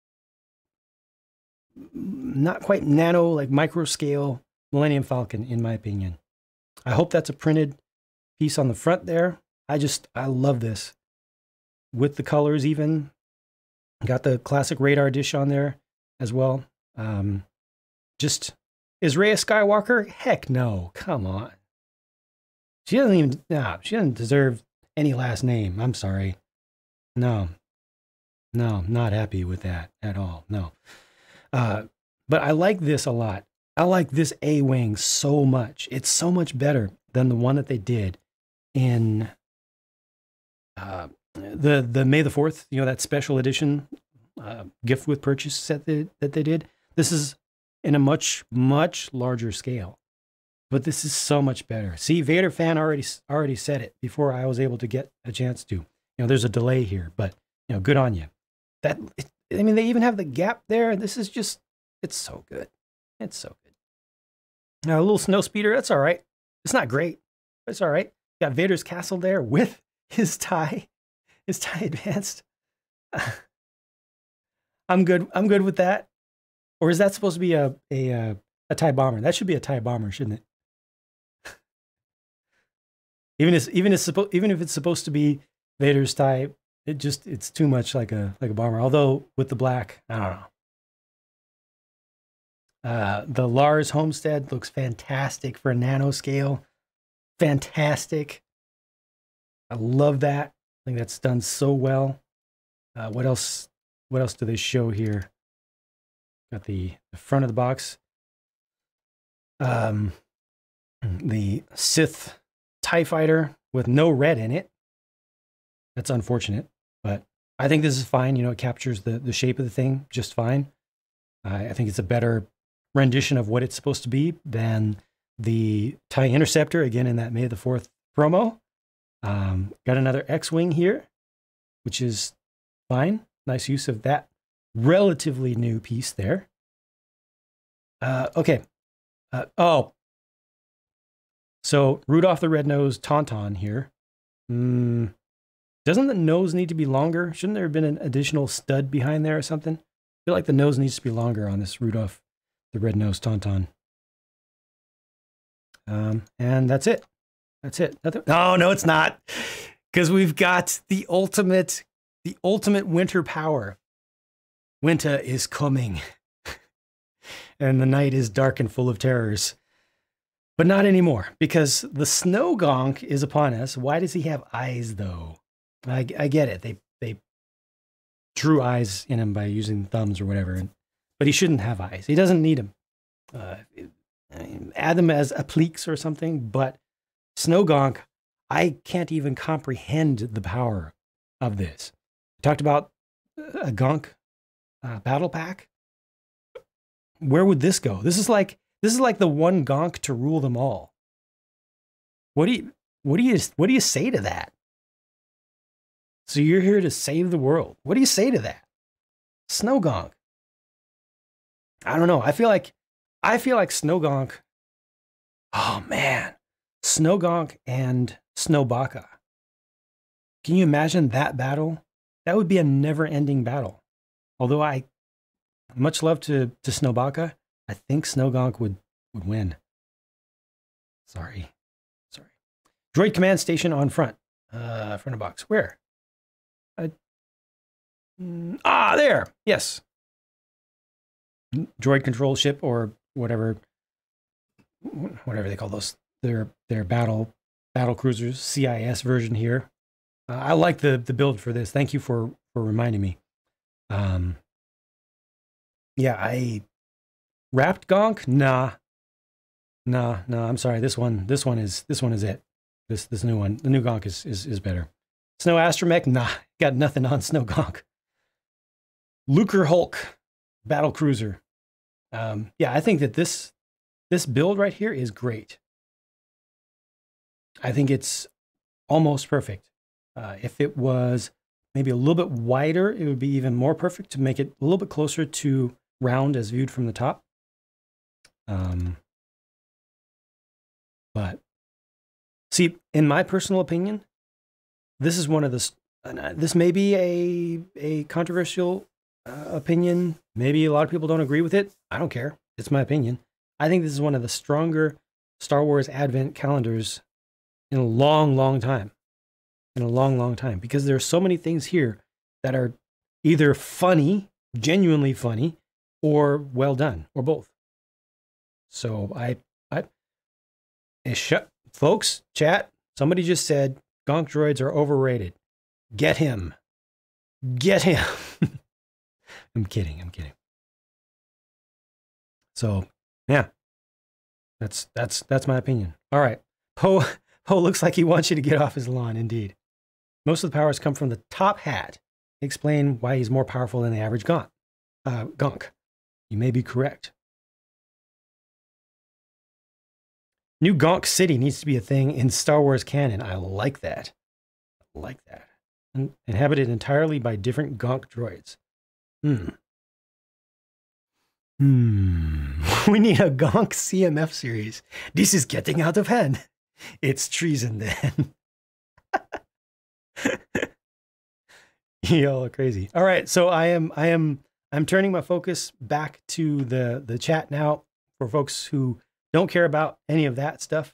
not quite nano, like micro scale Millennium Falcon, in my opinion. I hope that's a printed piece on the front there. I love this. With the colors even. Got the classic radar dish on there as well. Just, is Rey a Skywalker? Heck no, come on. She doesn't deserve any last name. I'm sorry. No, not happy with that at all, no. But I like this a lot. I like this A-Wing so much. It's so much better than the one that they did in the May the 4th, you know, that special edition gift with purchase set that they did. This is in a much larger scale, but this is so much better. See, Vader fan already said it before I was able to get a chance to. You know, there's a delay here, but you know, good on you. I mean, they even have the gap there. This is just, it's so good. It's so good. Now, a little snow speeder, that's all right. It's not great, but it's all right. Got Vader's castle there with his TIE advanced. I'm good with that. Or is that supposed to be a TIE bomber? That should be a TIE bomber, shouldn't it? even if it's supposed to be Vader's TIE, it's too much like a bomber. Although with the black, I don't know. The Lars Homestead looks fantastic for a nanoscale. Fantastic. I love that. I think that's done so well. What else do they show here? Got the front of the box. The Sith TIE Fighter with no red in it. That's unfortunate, but I think this is fine. You know, it captures the shape of the thing just fine. I think it's a better rendition of what it's supposed to be than the TIE Interceptor, again, in that May the 4th promo. Got another X-Wing here, which is fine. Nice use of that relatively new piece there. Okay. Oh, so Rudolph the Red-Nosed Tauntaun here. Doesn't the nose need to be longer? Shouldn't there have been an additional stud behind there or something? I feel like the nose needs to be longer on this Rudolph the Red-Nosed Tauntaun. And that's it. That's it. Nothing. Oh, no, it's not. Because we've got the ultimate winter power. Winter is coming. And the night is dark and full of terrors. But not anymore, because the Snow Gonk is upon us. Why does he have eyes, though? I get it. They drew eyes in him by using thumbs or whatever. But he shouldn't have eyes. He doesn't need them. Add them as appliques or something, but Snow Gonk, I can't even comprehend the power of this. We talked about a Gonk battle pack. Where would this go? This is like the one Gonk to rule them all. What do you say to that? So you're here to save the world. What do you say to that? Snow Gonk. I don't know. I feel like Snow Gonk. Oh man, Snow Gonk and Snowbaka. Can you imagine that battle? That would be a never-ending battle. Although I much love to Snowbaka, I think Snow Gonk would win. Sorry. Droid command station on front. Front of box. Where? There. Yes. Droid control ship or whatever they call those. Their battle cruisers. CIS version here. I like the build for this. Thank you for reminding me. Yeah, I wrapped Gonk. Nah. I'm sorry. This one is it. This new one. The new Gonk is better. Snow Astromech. Nah, got nothing on Snow Gonk. Lucre Hulk battle cruiser. Yeah, I think that this build right here is great. I think it's almost perfect. If it was maybe a little bit wider, it would be even more perfect to make it a little bit closer to round as viewed from the top. But see, in my personal opinion, this is one of the, this may be a controversial opinion. Maybe a lot of people don't agree with it. I don't care. It's my opinion. I think this is one of the stronger Star Wars Advent calendars in a long time. In a long time. Because there are so many things here that are either funny, genuinely funny, or well done, or both. So folks, chat, somebody just said Gonk droids are overrated. Get him. Get him. I'm kidding. So, yeah. That's my opinion. All right. Poe looks like he wants you to get off his lawn, indeed. Most of the powers come from the top hat. Explain why he's more powerful than the average Gonk. You may be correct. New Gonk City needs to be a thing in Star Wars canon. I like that. Inhabited entirely by different Gonk droids. We need a Gonk CMF series. This is getting out of hand. It's treason then. Y'all are crazy. All right, so I'm turning my focus back to the chat now for folks who don't care about any of that stuff.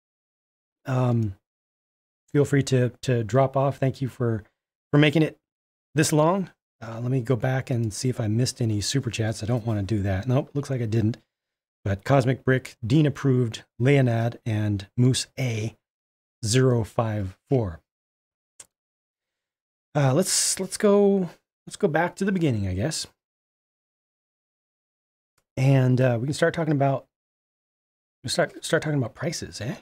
Feel free to drop off. Thank you for making it this long. Let me go back and see if I missed any super chats. I don't want to do that. Nope, looks like I didn't. But Cosmic Brick, Dean Approved, Leonad, and Moose A054. Let's go back to the beginning, I guess. And we can start talking about prices, eh?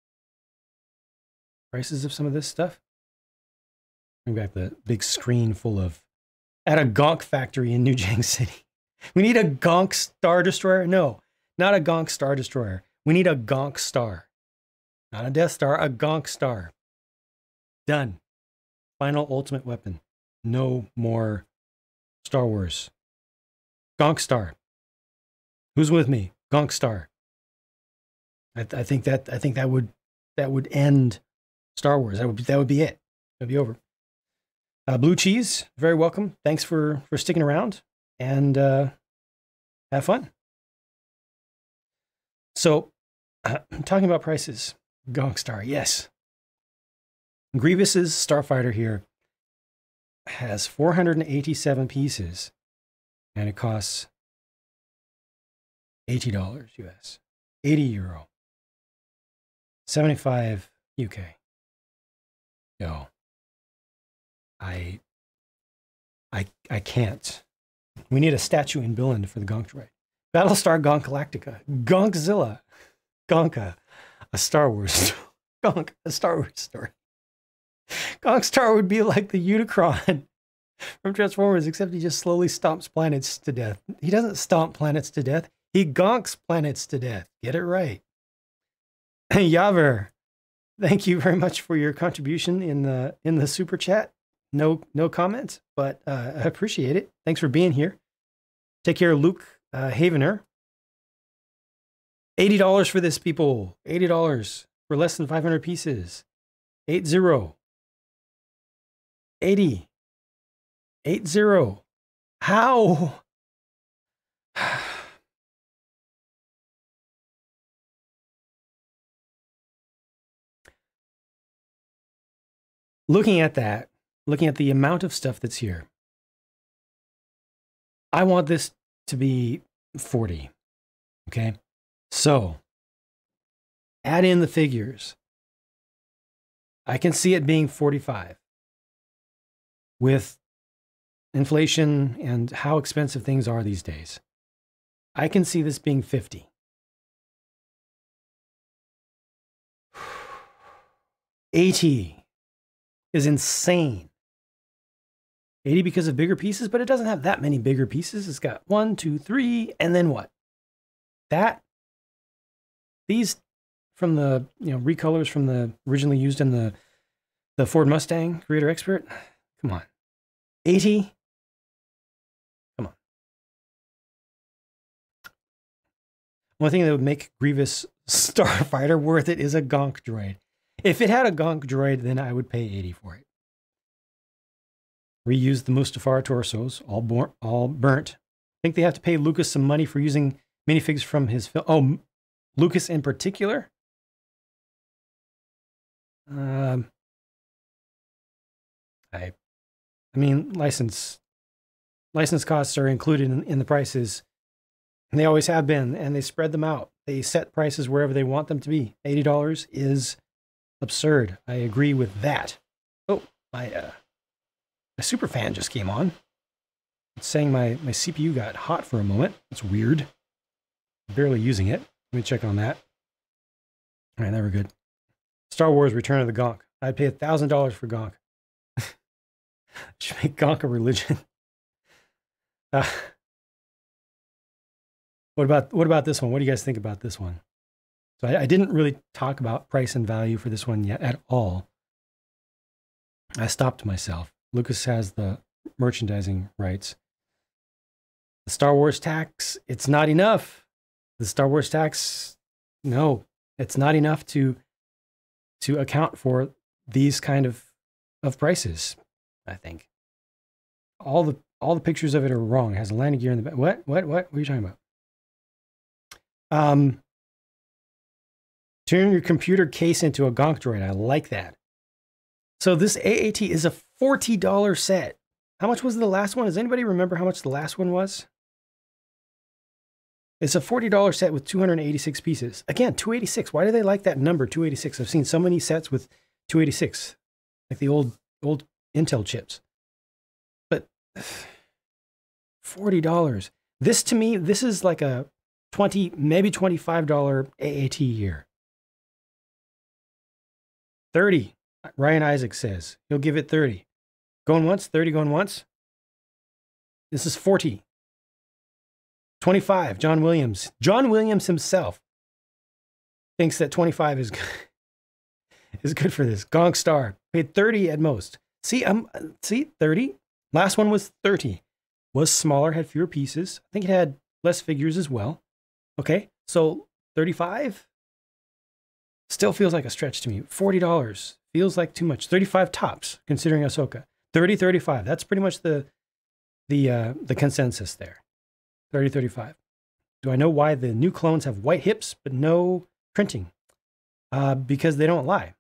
Prices of some of this stuff. Bring back the big screen full of at a Gonk factory in New Jang City. We need a Gonk Star Destroyer? No, not a Gonk Star Destroyer. We need a Gonk Star. Not a Death Star, a Gonk Star. Done. Final ultimate weapon. No more Star Wars. Gonk Star. Who's with me? Gonk Star. I think that would end Star Wars. That would be it. That'd be over. Blue Cheese, very welcome. Thanks for sticking around, and have fun. So, talking about prices, Gonk Star, yes. Grievous's Starfighter here has 487 pieces, and it costs $80 US, 80 euro, 75 UK. No, I can't. We need a statue in Billund for the Gonk droid. Battlestar Gonk Galactica, Gonkzilla, Gonka, a Star Wars Gonk, a Star Wars story. Gonk Star would be like the Unicron from Transformers, except he just slowly stomps planets to death. He doesn't stomp planets to death. He gonks planets to death. Get it right. Yaver, thank you very much for your contribution in the super chat. No comments, but I appreciate it. Thanks for being here. Take care, Luke Havener. $80 for this, people. $80 for less than 500 pieces. 80. 80. 80. How? Looking at that, looking at the amount of stuff that's here, I want this to be 40. Okay? So, add in the figures. I can see it being 45. With inflation and how expensive things are these days, I can see this being 50. $80 is insane. 80 because of bigger pieces, but it doesn't have that many bigger pieces. It's got 1, 2, 3, and then what? These from the recolors from the originally used in the Ford Mustang Creator Expert. Come on. 80? Come on. One thing that would make Grievous Starfighter worth it is a Gonk droid. If it had a Gonk droid, then I would pay 80 for it. Reuse the Mustafar torsos, all burnt. I think they have to pay Lucas some money for using minifigs from his film. Oh, Lucas in particular? I mean, license costs are included in the prices, and they always have been, and they spread them out. They set prices wherever they want them to be. $80 is absurd. I agree with that. Oh, my super fan just came on. It's saying my CPU got hot for a moment. It's weird. I'm barely using it. Let me check on that. All right, there we're good. Star Wars Return of the Gonk. I'd pay $1,000 for Gonk. Should make Gonk a religion. What about this one? What do you guys think about this one? So I didn't really talk about price and value for this one yet at all. I stopped myself. Lucas has the merchandising rights. The Star Wars tax, it's not enough. The Star Wars tax, no, it's not enough to account for these kind of prices. I think all the pictures of it are wrong. It has a landing gear in the back. What are you talking about? Turn your computer case into a Gonk droid. I like that. So this AAT is a $40 set. How much was the last one? Does anybody remember how much the last one was? It's a $40 set with 286 pieces. Again, 286. Why do they like that number, 286? I've seen so many sets with 286, like the old Intel chips. But $40. This, to me, this is like a $20, maybe $25 AAT year. 30. Ryan Isaac says he'll give it 30. Going once, 30 going once. This is 40. 25, John Williams. John Williams himself thinks that 25 is good for this. Gonk Star paid 30 at most. See, 30. Last one was 30. Was smaller, had fewer pieces. I think it had less figures as well. Okay, So 35 still feels like a stretch to me. $40 feels like too much. 35 tops, considering Ahsoka. 30, 35. That's pretty much the consensus there. 30, 35. Do I know why the new clones have white hips but no printing? Because they don't lie.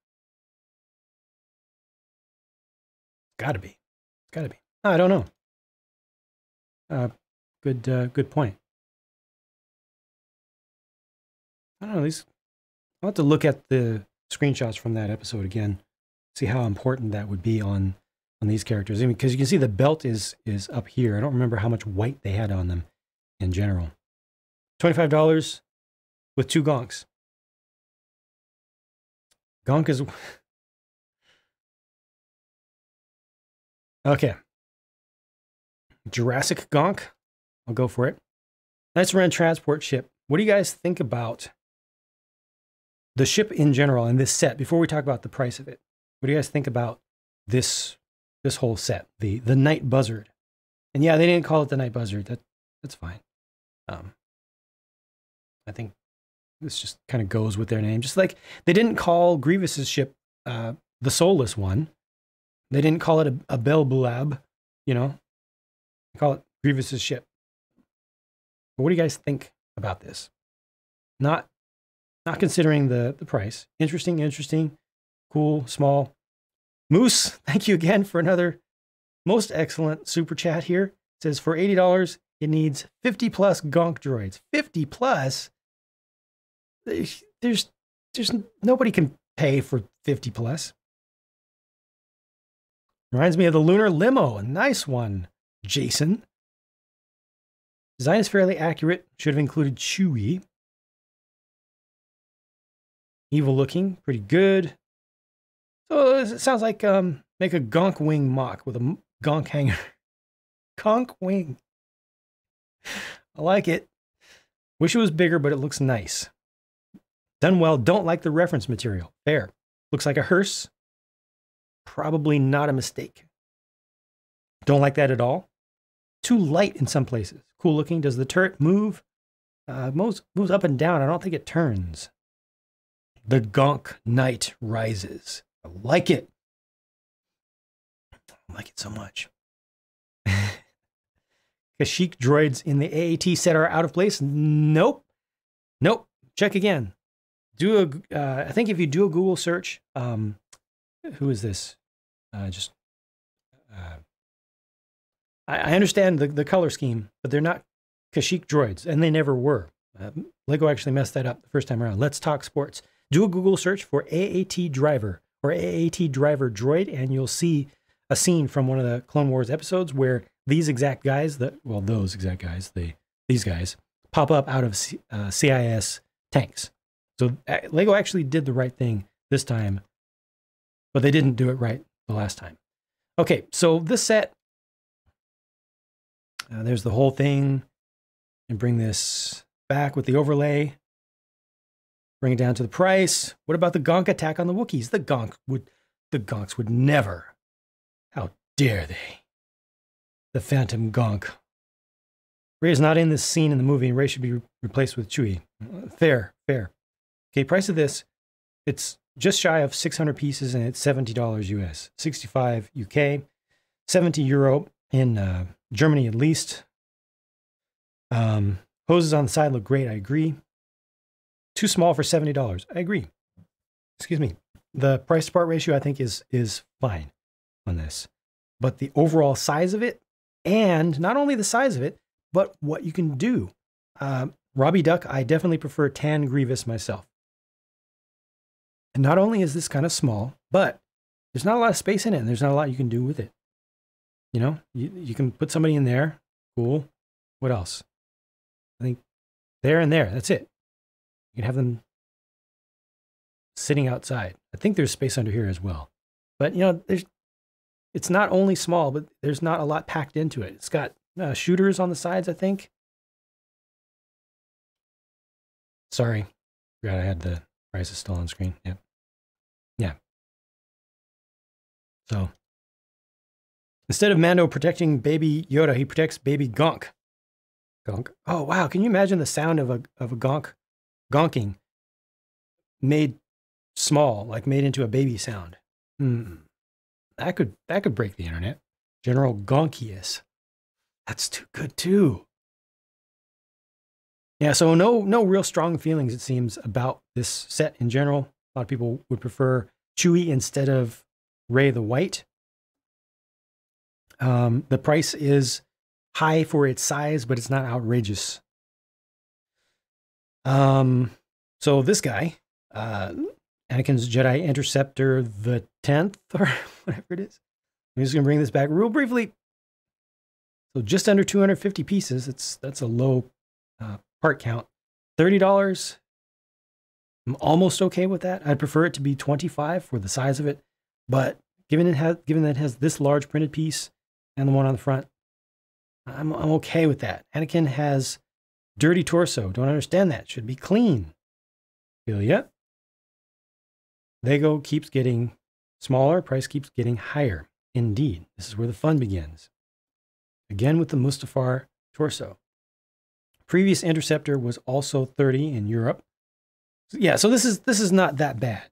Gotta be. It's gotta be. I don't know. Good point. I don't know. I'll have to look at the screenshots from that episode again, see how important that would be on these characters. I mean, because you can see the belt is up here. I don't remember how much white they had on them in general. $25 with 2 gonks. Gonk is... Okay. Jurassic Gonk. I'll go for it. Nice Ren transport ship. What do you guys think about the ship in general and this set? Before we talk about the price of it, what do you guys think about this whole set? The Night Buzzard. And yeah, they didn't call it the Night Buzzard. That's fine. I think this just kind of goes with their name. Just like they didn't call Grievous's ship the Soulless One. They didn't call it a Belbullab, you know. They call it Grievous's ship. But what do you guys think about this? Not considering the price. Interesting, cool, small. Moose, thank you again for another most excellent super chat here. It says for $80, it needs 50 plus gonk droids. 50 plus? There's nobody can pay for 50 plus. Reminds me of the Lunar Limo. A nice one, Jason. Design is fairly accurate. Should have included Chewie. Evil looking, pretty good. So it sounds like make a gonk wing mock with a gonk hanger. Gonk wing. I like it. Wish it was bigger, but it looks nice. Done well. Don't like the reference material. Fair. Looks like a hearse. Probably not a mistake. Don't like that at all. Too light in some places. Cool looking. Does the turret move? Moves up and down. I don't think it turns. The Gonk Knight rises. I like it. I like it so much. Kashyyyk droids in the AAT set are out of place. Nope. Check again. I think if you do a Google search, who is this? I understand the color scheme, but they're not Kashyyyk droids, and they never were. Lego actually messed that up the first time around. Let's talk sports. Do a Google search for AAT driver or AAT driver droid, and you'll see a scene from one of the Clone Wars episodes where these exact guys, those exact guys, these guys, pop up out of CIS tanks. So Lego actually did the right thing this time, but they didn't do it right the last time. Okay, so this set, there's the whole thing, and bring this back with the overlay. Bring it down to the price. What about the Gonk attack on the Wookiees? The Gonks would never. How dare they? The Phantom Gonk. Rey is not in this scene in the movie, and Rey should be replaced with Chewie. Fair. Okay, price of this, it's just shy of 600 pieces, and it's $70 US, 65 UK, 70 euro in Germany at least. Hoses on the side look great, I agree. Too small for $70. I agree. Excuse me. The price to part ratio, I think, is fine on this. But the overall size of it, and not only the size of it, but what you can do. Robbie Duck, I definitely prefer Tan Grievous myself. And not only is this kind of small, but there's not a lot of space in it, and there's not a lot you can do with it. You know, you can put somebody in there. Cool. What else? I think there and there. That's it. You can have them sitting outside. I think there's space under here as well. But, you know, it's not only small, but there's not a lot packed into it. It's got shooters on the sides, I think. Sorry. Forgot I had the prices still on screen. Yep. Yeah. So, instead of Mando protecting baby Yoda, he protects baby Gonk. Gonk. Oh, wow. Can you imagine the sound of a Gonk gonking made small, like made into a baby sound. That could break the internet. General Gonkius. That's too good too. Yeah, so no real strong feelings, it seems, about this set in general. A lot of people would prefer Chewie instead of Rey the White. The price is high for its size, but it's not outrageous. So this guy, Anakin's Jedi Interceptor the 10th, or whatever it is. I'm just going to bring this back real briefly. So just under 250 pieces. That's a low part count. $30. I'm almost okay with that. I'd prefer it to be $25 for the size of it, but given that it has this large printed piece and the one on the front, I'm okay with that. Anakin has dirty torso. Don't understand that. Should be clean. Feel ya? Lego keeps getting smaller. Price keeps getting higher. Indeed, this is where the fun begins. Again with the Mustafar torso. Previous Interceptor was also $30 in Europe. Yeah, so this is not that bad.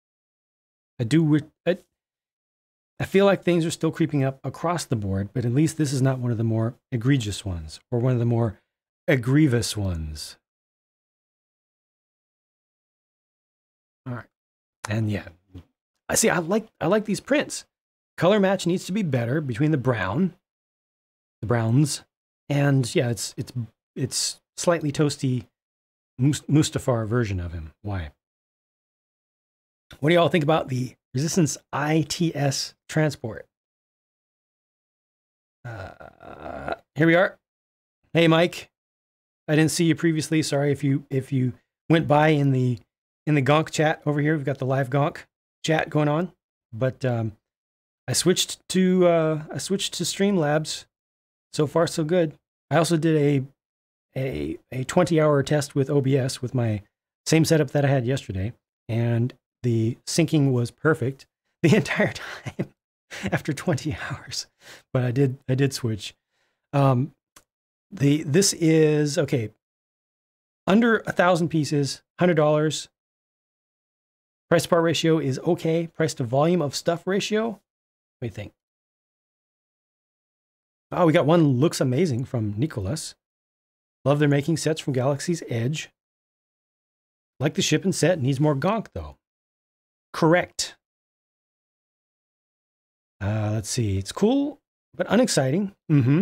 I feel like things are still creeping up across the board, but at least this is not one of the more egregious ones, or one of the more Grievous ones. All right, and yeah, I like these prints. Color match needs to be better between the browns, and yeah, it's slightly toasty Mustafar version of him. Why? What do y'all think about the Resistance ITS transport? Here we are. Hey, Mike. I didn't see you previously. Sorry if you went by in the Gonk chat over here. We've got the live Gonk chat going on, but I switched to Streamlabs. So far, so good. I also did a 20-hour test with OBS with my same setup that I had yesterday, and the syncing was perfect the entire time after 20 hours. But I did switch. This is okay. Under 1,000 pieces, $100. Price to part ratio is okay. Price to volume of stuff ratio, what do you think? Oh, we got one looks amazing from Nicholas. Love they're making sets from Galaxy's Edge. Like the ship and set, needs more gonk though. Correct. Let's see. It's cool, but unexciting.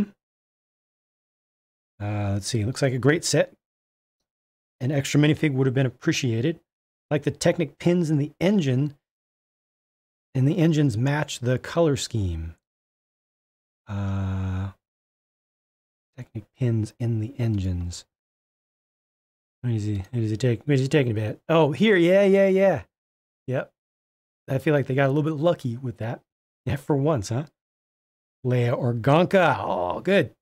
Let's see. Looks like a great set. An extra minifig would have been appreciated. Like the Technic pins in the engine, and the engines match the color scheme. Technic pins in the engines. What is he taking a bit? Oh, here, yeah. Yep. I feel like they got a little bit lucky with that. Yeah, for once, huh? Leia Organka. Oh, good.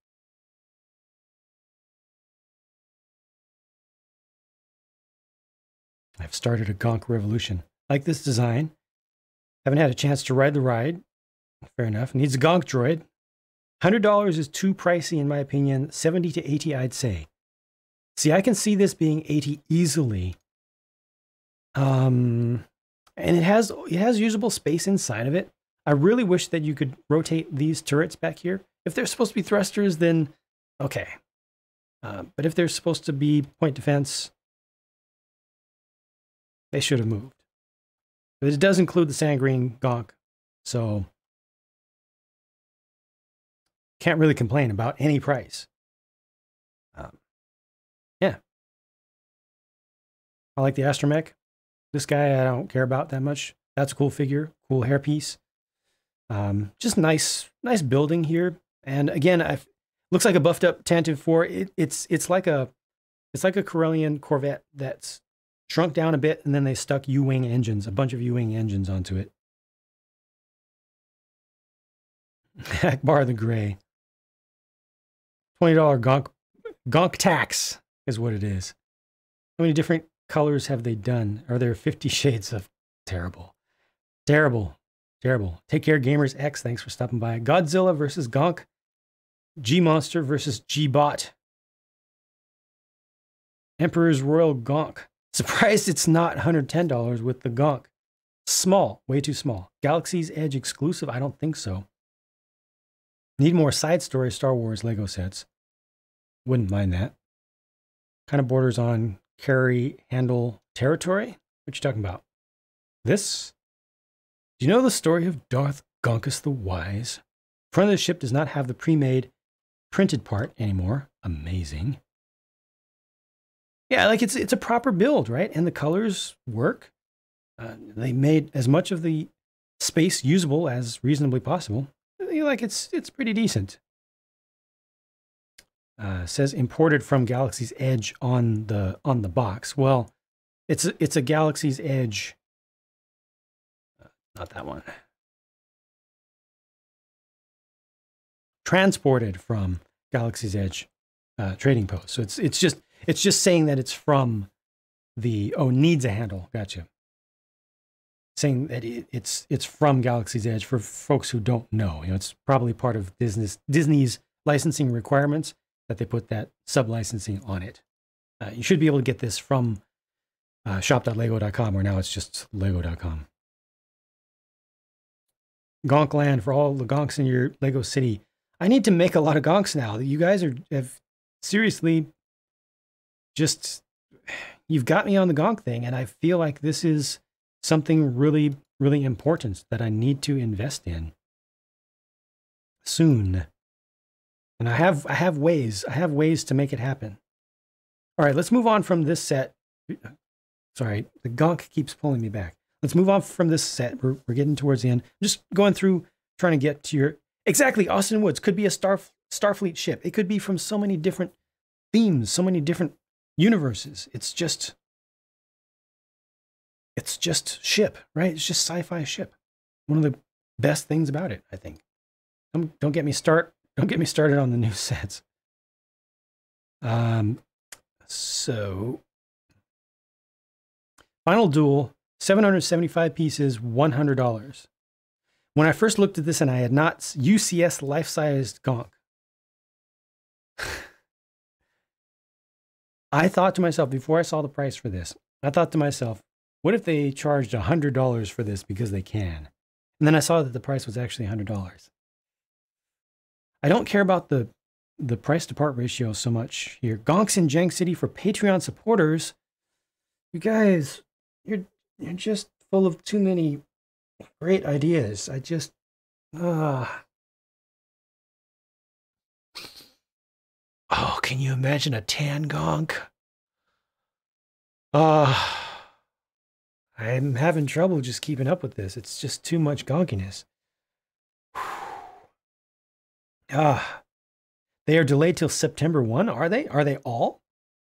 I've started a Gonk revolution. Like this design. Haven't had a chance to ride the ride. Fair enough. Needs a Gonk droid. $100 is too pricey in my opinion. 70 to 80 I'd say. See, I can see this being 80 easily. And it has usable space inside of it. I really wish that you could rotate these turrets back here. If they're supposed to be thrusters, then okay. But if they're supposed to be point defense, they should have moved. But it does include the sand green Gonk, so can't really complain about any price. Yeah. I like the Astromech. This guy I don't care about that much. That's a cool figure, cool hairpiece. Just nice building here. And again, looks like a buffed up Tantive 4. It's like a Corellian Corvette that's shrunk down a bit, and then they stuck U-wing engines, a bunch of U-wing engines onto it. Akbar the Gray. $20 Gonk tax is what it is. How many different colors have they done? Are there 50 shades of terrible? Terrible. Take care, Gamers X. Thanks for stopping by. Godzilla versus Gonk. G-Monster versus G-Bot. Emperor's Royal Gonk. Surprised it's not $110 with the gonk. Small, way too small. Galaxy's Edge exclusive? I don't think so. Need more side story Star Wars Lego sets. Wouldn't mind that. Kind of borders on carry handle territory. What you talking about? This? Do you know the story of Darth Gonkus the Wise? Front of the ship does not have the pre-made printed part anymore. Amazing. Yeah, like it's a proper build, right? And the colors work. They made as much of the space usable as reasonably possible. Like it's pretty decent. Says imported from Galaxy's Edge on the box. Well, it's a Galaxy's Edge. Not that one. Transported from Galaxy's Edge trading post. So it's just saying that it's from the needs a handle. Gotcha. Saying that it's from Galaxy's Edge for folks who don't know. It's probably part of Disney's licensing requirements that they put that sub-licensing on it. You should be able to get this from shop.lego.com, or now it's just lego.com. Gonkland for all the gonks in your Lego city. I need to make a lot of gonks now. You guys have seriously just, you've got me on the gonk thing, and I feel like this is something really, really important that I need to invest in soon. And I have ways to make it happen. All right, let's move on from this set. Sorry, the gonk keeps pulling me back. Let's move on from this set. We're getting towards the end. I'm just going through, trying to get to your, exactly, Austin Woods could be a Starfleet ship. It could be from so many different themes, so many different universes. It's just ship, right? It's just sci-fi ship. One of the best things about it, I think. Don't get me started on the new sets. So Final Duel, 775 pieces, $100. When I first looked at this and I had not UCS life-sized gonk, I thought to myself, before I saw the price for this, I thought to myself, what if they charged $100 for this because they can? And then I saw that the price was actually $100. I don't care about the price to part ratio so much here. Gonks in Jank City for Patreon supporters. You guys, you're just full of too many great ideas. I just, oh, can you imagine a tan gonk? I'm having trouble just keeping up with this. It's just too much gonkiness. They are delayed till September 1. Are they? Are they all?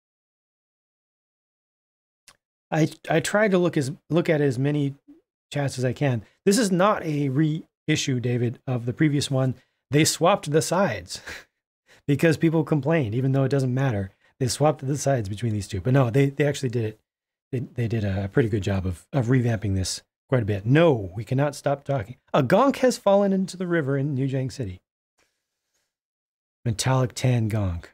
I try to look at as many chats as I can. This is not a reissue, David, of the previous one. They swapped the sides because people complained, even though it doesn't matter. They swapped the sides between these two. But no, they actually did it. They did a pretty good job of revamping this quite a bit. No, we cannot stop talking. A gonk has fallen into the river in New Jank City. Metallic tan gonk.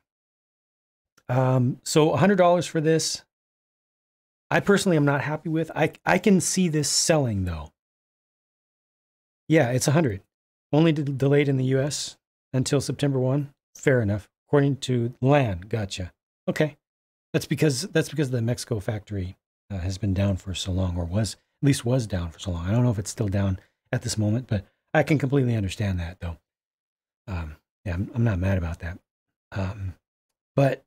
So $100 for this. I personally am not happy with. I can see this selling though. Yeah, it's 100. Only delayed in the US until September 1. Fair enough. According to LAN. Gotcha. Okay. That's because the Mexico factory has been down for so long, or at least was down for so long. I don't know if it's still down at this moment, but I can completely understand that though. Yeah, I'm not mad about that. But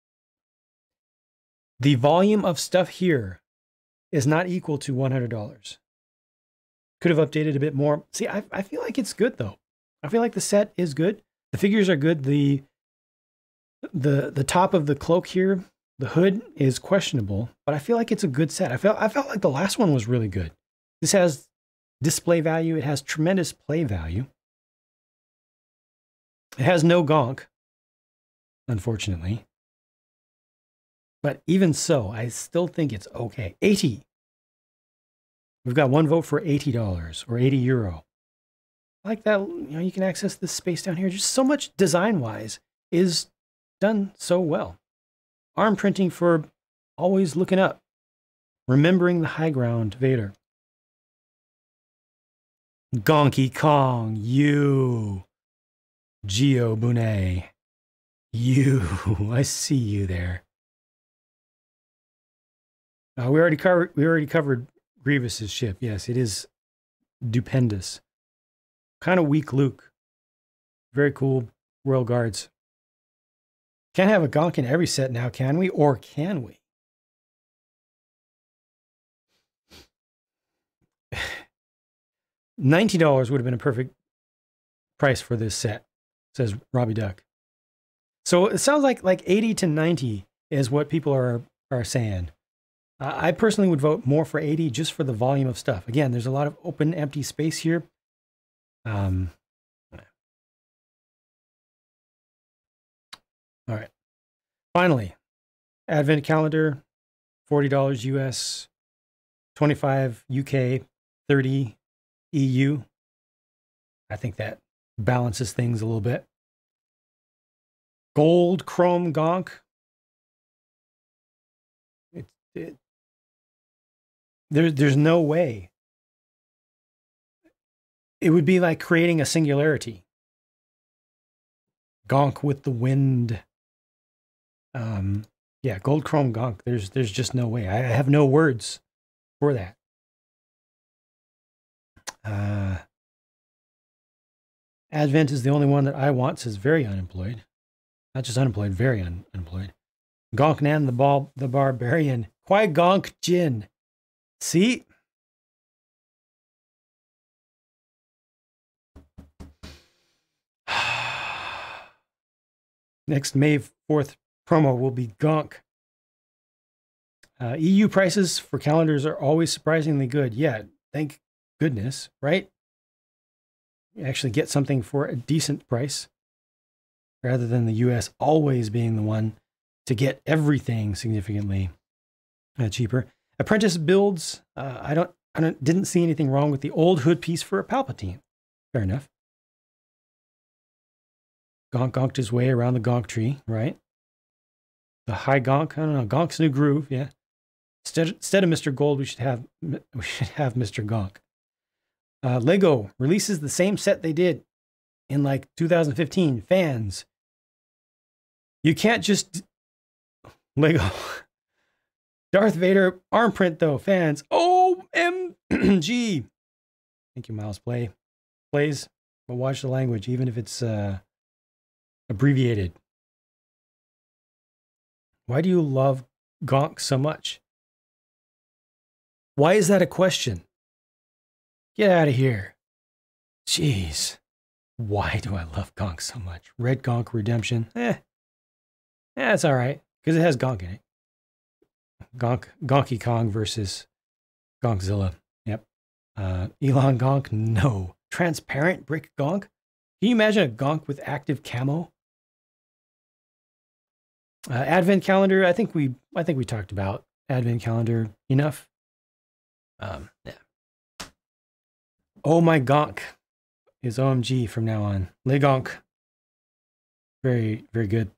the volume of stuff here is not equal to $100. Could have updated a bit more. See, I feel like it's good though. I feel like the set is good. The figures are good. The top of the cloak here, the hood is questionable, but I feel like it's a good set. I felt like the last one was really good. This has display value. It has tremendous play value. It has no gonk, unfortunately. But even so, I still think it's okay. 80. We've got one vote for $80 or €80. I like that, you can access this space down here. Just so much design-wise is done so well. Arm printing for always looking up. Remembering the high ground, Vader. Gonky Kong, you. Geo Bune. You. I see you there. We already covered Grievous's ship. Yes, it is stupendous. Kind of weak Luke. Very cool. Royal Guards. Can't have a Gonk in every set now, can we? Or can we? $90 would have been a perfect price for this set, says Robbie Duck. So it sounds like 80 to 90 is what people are saying. I personally would vote more for 80 just for the volume of stuff. Again, there's a lot of open, empty space here. All right. Finally, Advent calendar, $40 US, 25 UK, 30 EU. I think that balances things a little bit. Gold chrome gonk. There's no way. It would be like creating a singularity. Gonk with the wind. Yeah, gold chrome gonk. There's just no way. I have no words for that. Advent is the only one that I want, says very unemployed. Not just unemployed, very unemployed. Gonk Nan the Barbarian. Why Gonk Jin? See? Next May 4th promo will be Gonk. EU prices for calendars are always surprisingly good. Yeah, thank goodness, right? You actually get something for a decent price rather than the US always being the one to get everything significantly cheaper. Apprentice builds. I didn't see anything wrong with the old hood piece for a Palpatine. Fair enough. Gonk gonked his way around the gonk tree, right? The high gonk. I don't know. Gonk's new groove. Yeah. Instead of Mr. Gold, we should have Mr. Gonk. Lego releases the same set they did in like 2015. Fans, you can't just Lego. Darth Vader arm print though. Fans, OMG. Thank you, Miles. Plays, but watch the language, even if it's abbreviated. Why do you love Gonk so much? Why is that a question? Get out of here. Jeez. Why do I love Gonk so much? Red Gonk Redemption. It's all right, because it has Gonk in it. Gonky Kong versus Gonkzilla. Yep. Elon Gonk, no. Transparent brick Gonk? Can you imagine a Gonk with active camo? Advent calendar, I think we talked about Advent calendar enough. Yeah. Oh my Gonk is OMG from now on. Le Gonk. Very, very good.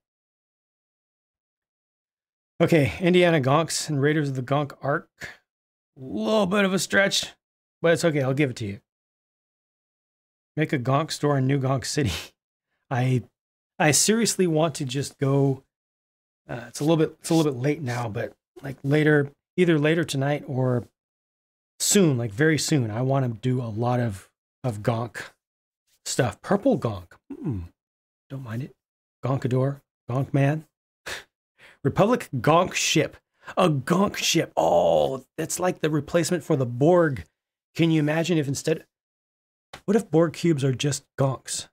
Okay, Indiana Gonks and Raiders of the Gonk Arc. A little bit of a stretch, but it's okay. I'll give it to you. Make a Gonk store in New Gonk City. I seriously want to just go. It's a little bit late now, but like later, either later tonight or soon, like very soon. I want to do a lot of Gonk stuff. Purple Gonk. Don't mind it. Gonkador. Gonk Man. Republic Gonk ship. A Gonk ship. Oh, that's like the replacement for the Borg. Can you imagine if instead... What if Borg cubes are just Gonks?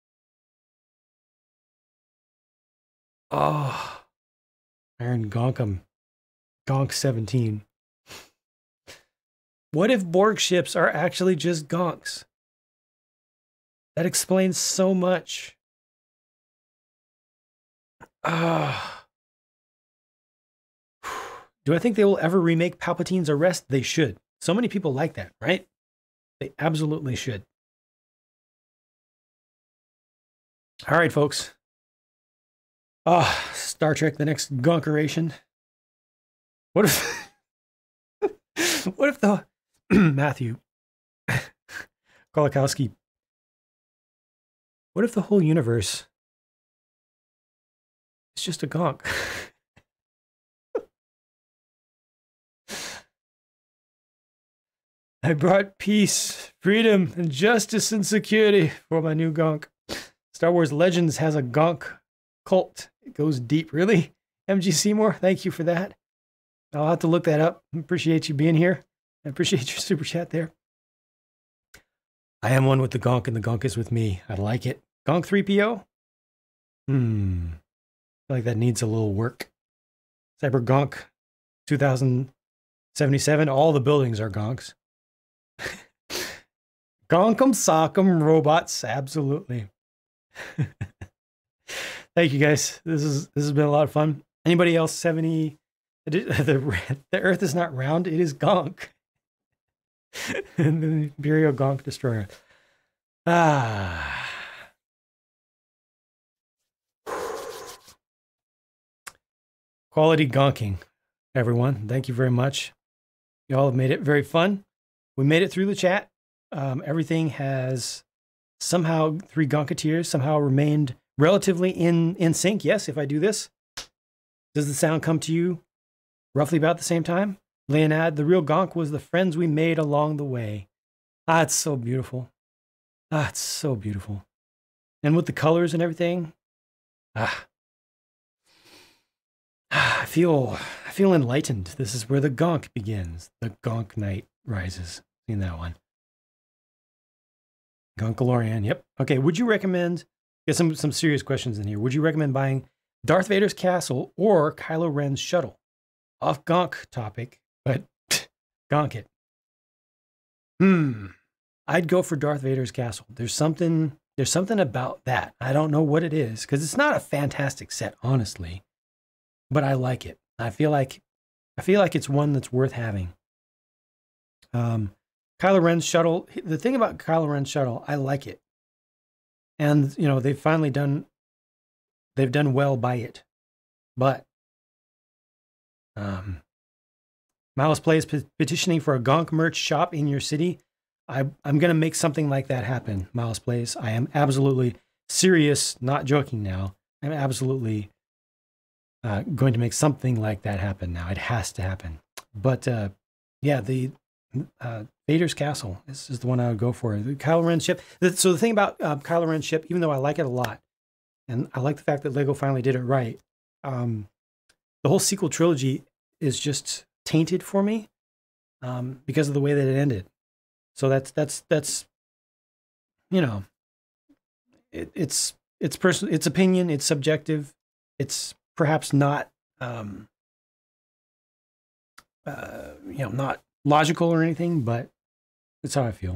Oh. Iron Gonkum. Gonk 17. What if Borg ships are actually just Gonks? That explains so much. Do I think they will ever remake Palpatine's Arrest? They should. So many people like that, right? They absolutely should. All right, folks. Star Trek: The Next Gonkeration. What if What if the Matthew Kolakowski? What if the whole universe is just a gonk? I brought peace, freedom, and justice and security for my new gonk. Star Wars Legends has a gonk cult. It goes deep, really. MG Seymour, thank you for that. I'll have to look that up. Appreciate you being here. I appreciate your super chat there. I am one with the gonk, and the gonk is with me. I like it. Gonk 3PO? I feel like that needs a little work. Cyber Gonk 2077. All the buildings are gonks. Gonkum sock'em robots. Absolutely. Thank you guys. This has been a lot of fun. Anybody else have any? The Earth is not round. It is gonk. And the Imperial Gonk Destroyer. Quality gonking, everyone. Thank you very much. You all have made it very fun. We made it through the chat. Everything has somehow, 3 gonketeers somehow remained relatively in sync. Yes, if I do this, does the sound come to you roughly about the same time? Leonad, the real gonk was the friends we made along the way. Ah, it's so beautiful. Ah, it's so beautiful. And with the colors and everything, I feel enlightened. This is where the gonk begins. The gonk night rises. Seen that one. Gonkalorian, yep. Okay, would you recommend, get some serious questions in here. Would you recommend buying Darth Vader's castle or Kylo Ren's shuttle? Off gonk topic, but gonk it. I'd go for Darth Vader's castle. There's something about that. I don't know what it is, because it's not a fantastic set, honestly. But I like it. I feel like it's one that's worth having. Kylo Ren's shuttle. The thing about Kylo Ren's shuttle, I like it, and you know they've done well by it. But Malice Plays petitioning for a gonk merch shop in your city. I'm gonna make something like that happen. Malice Plays. I am absolutely serious, not joking now. I'm absolutely going to make something like that happen now. It has to happen. But yeah, the Vader's castle is the one I would go for. The Kylo Ren ship. So the thing about Kylo Ren's ship, even though I like it a lot, and I like the fact that Lego finally did it right, the whole sequel trilogy is just tainted for me because of the way that it ended. So that's you know, it's personal, it's opinion, it's subjective, it's perhaps not you know, not logical or anything, but that's how I feel.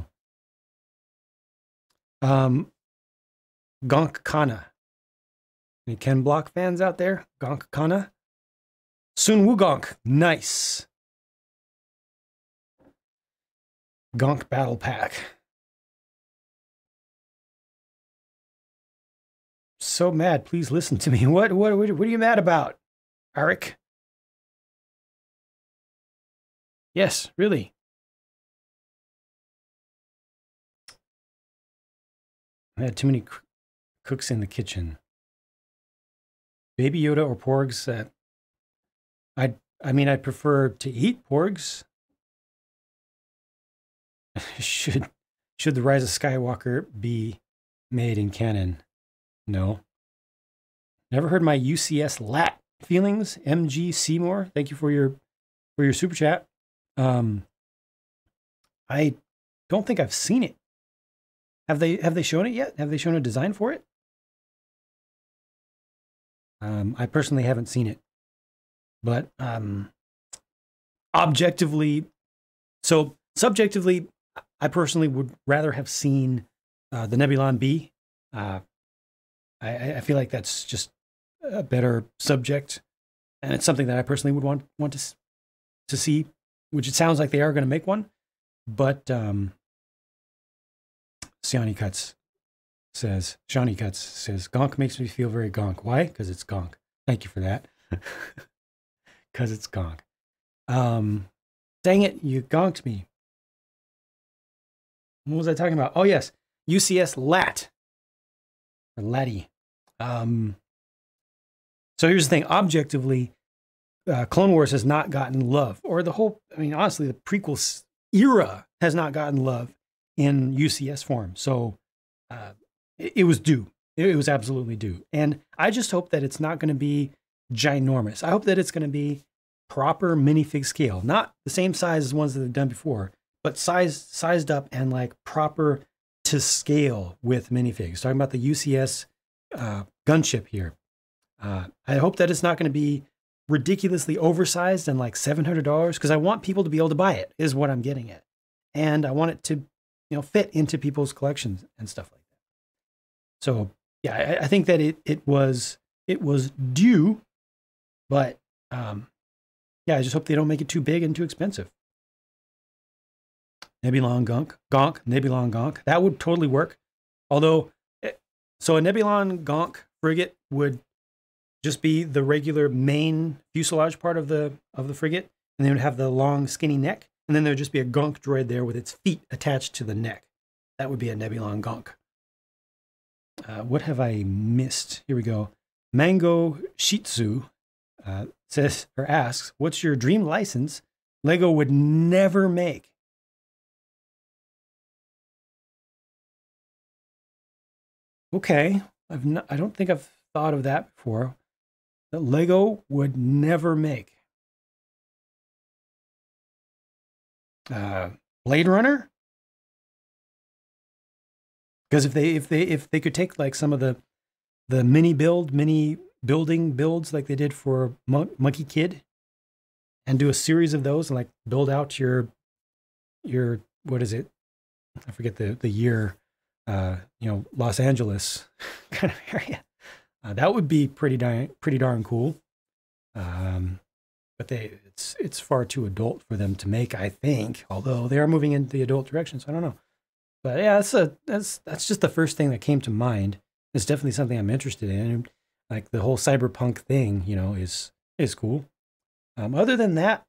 Gonk Kana. Any Ken Block fans out there? Gonk Kana. Sun Wukong. Nice. Gonk Battle Pack. So mad. Please listen to me. What are you mad about, Arik? Yes, really. I had too many cooks in the kitchen. Baby Yoda or porgs? I mean, I'd prefer to eat porgs. Should the Rise of Skywalker be made in canon? No. Never heard my UCS lat feelings. MG Seymour, thank you for your super chat. I don't think I've seen it. Have they shown it yet? Have they shown a design for it? I personally haven't seen it, but objectively, so subjectively, I personally would rather have seen the Nebulon B. I feel like that's just a better subject, and it's something that I personally would want to see, which it sounds like they are going to make one, but Shawnee Cuts says, Gonk makes me feel very gonk. Why? Because it's gonk. Thank you for that. Because it's gonk. Dang it, you gonked me. What was I talking about? Oh, yes. UCS LAT. Or Latty. So here's the thing. Objectively, Clone Wars has not gotten love. Or the whole, I mean, honestly, the prequel era has not gotten love in UCS form. So it was due. It was absolutely due. And I just hope that it's not going to be ginormous. I hope that it's going to be proper minifig scale. Not the same size as ones that they've done before, but sized up and like proper to scale with minifigs. Talking about the UCS gunship here. I hope that it's not going to be ridiculously oversized and like $700 because I want people to be able to buy it is what I'm getting at. And I want it to, fit into people's collections and stuff like that. So yeah, I think that it was due, but yeah, I just hope they don't make it too big and too expensive. Nebulon Gonk, Nebulon Gonk. That would totally work. Although, so a Nebulon Gonk frigate would just be the regular main fuselage part of the frigate, and they would have the long skinny neck, and then there would just be a Gonk droid there with its feet attached to the neck. That would be a Nebulon Gonk. What have I missed? Here we go. Mango Shitsu says or asks, "What's your dream license Lego would never make?" Okay, I don't think I've thought of that before. That Lego would never make. Blade Runner? Because if they could take like some of the mini building builds like they did for Monkey Kid, and do a series of those and like build out your what is it? I forget the year. Los Angeles kind of area. That would be pretty darn cool. But it's far too adult for them to make, I think. Although they are moving in the adult direction, so I don't know. But yeah, that's just the first thing that came to mind. It's definitely something I'm interested in. Like the whole cyberpunk thing, is cool. Other than that,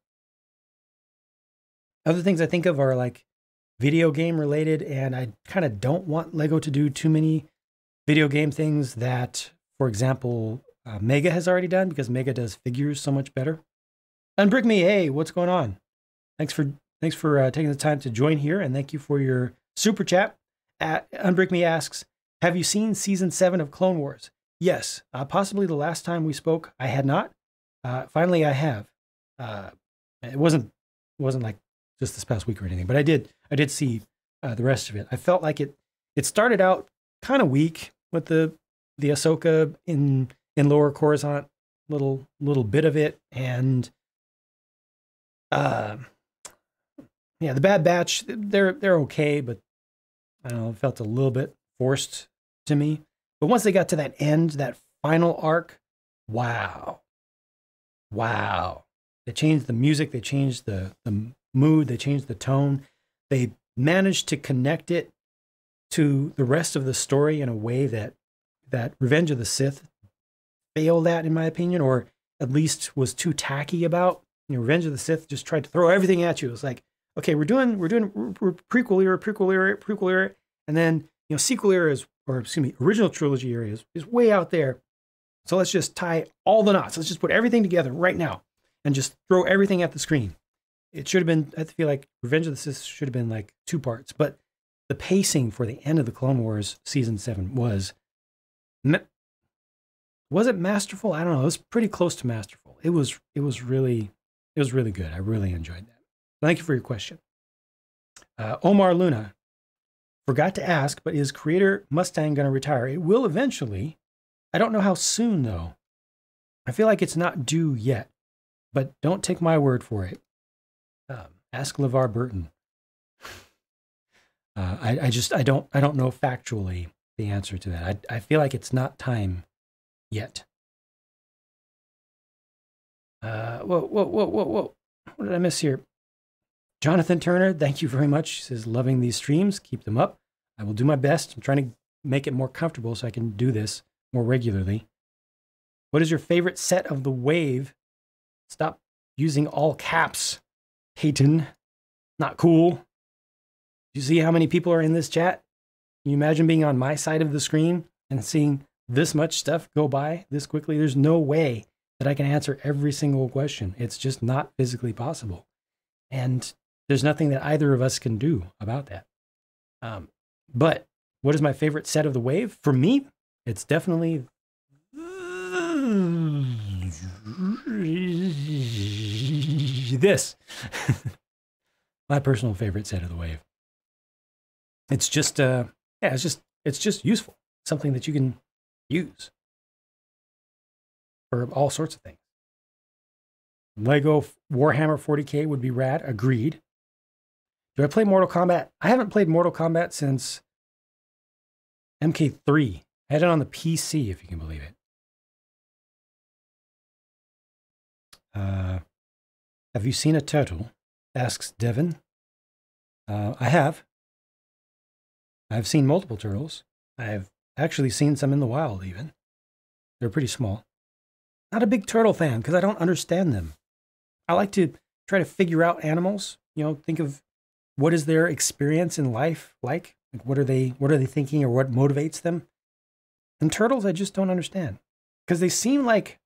other things I think of are like video game related, and I kind of don't want Lego to do too many video game things that, for example, Mega has already done, because Mega does figures so much better. Unbrick Me, hey, what's going on? Thanks for taking the time to join here, and thank you for your super chat. Unbrick Me asks, have you seen season 7 of Clone Wars? Yes, possibly the last time we spoke, I had not. Finally, I have. It wasn't like just this past week or anything, but I did see the rest of it. I felt like it started out kind of weak with the Ahsoka in Lower Coruscant, little bit of it, and yeah, the Bad Batch, they're okay, but I don't know, it felt a little bit forced to me. But once they got to that end, that final arc, wow. They changed the music, they changed the mood, they changed the tone. They managed to connect it to the rest of the story in a way that Revenge of the Sith failed at, in my opinion, or at least was too tacky about. Revenge of the Sith just tried to throw everything at you. It was like, okay, we're doing prequel era, and then sequel era original trilogy era is way out there. So let's just tie all the knots. Let's just put everything together right now and just throw everything at the screen. It should have been, I feel like Revenge of the Sith should have been like 2 parts, but the pacing for the end of the Clone Wars season 7 was it masterful? I don't know. It was pretty close to masterful. It was really good. I really enjoyed that. Thank you for your question. Omar Luna forgot to ask, but is Creator Mustang going to retire? It will eventually. I don't know how soon though. I feel like it's not due yet, but don't take my word for it. Ask LeVar Burton. I don't know factually the answer to that. I feel like it's not time yet. Whoa. What did I miss here? Jonathan Turner, thank you very much. He says, loving these streams. Keep them up. I will do my best. I'm trying to make it more comfortable so I can do this more regularly. What is your favorite set of the wave? Stop using all caps. Hayton. Not cool. You see how many people are in this chat? Can you imagine being on my side of the screen and seeing this much stuff go by this quickly? There's no way that I can answer every single question. It's just not physically possible. And there's nothing that either of us can do about that. But what is my favorite set of the wave? For me, it's definitely this. My personal favorite set of the wave. It's just, yeah, it's just useful. Something that you can use for all sorts of things. Lego Warhammer 40K would be rad. Agreed. Do I play Mortal Kombat? I haven't played Mortal Kombat since MK3. I had it on the PC, if you can believe it. Have you seen a turtle? Asks Devin. I have. I've seen multiple turtles. I've actually seen some in the wild even. They're pretty small. Not a big turtle fan because I don't understand them. I like to try to figure out animals, you know, think of what is their experience in life like? Like what are they thinking or what motivates them? And turtles I just don't understand because they seem like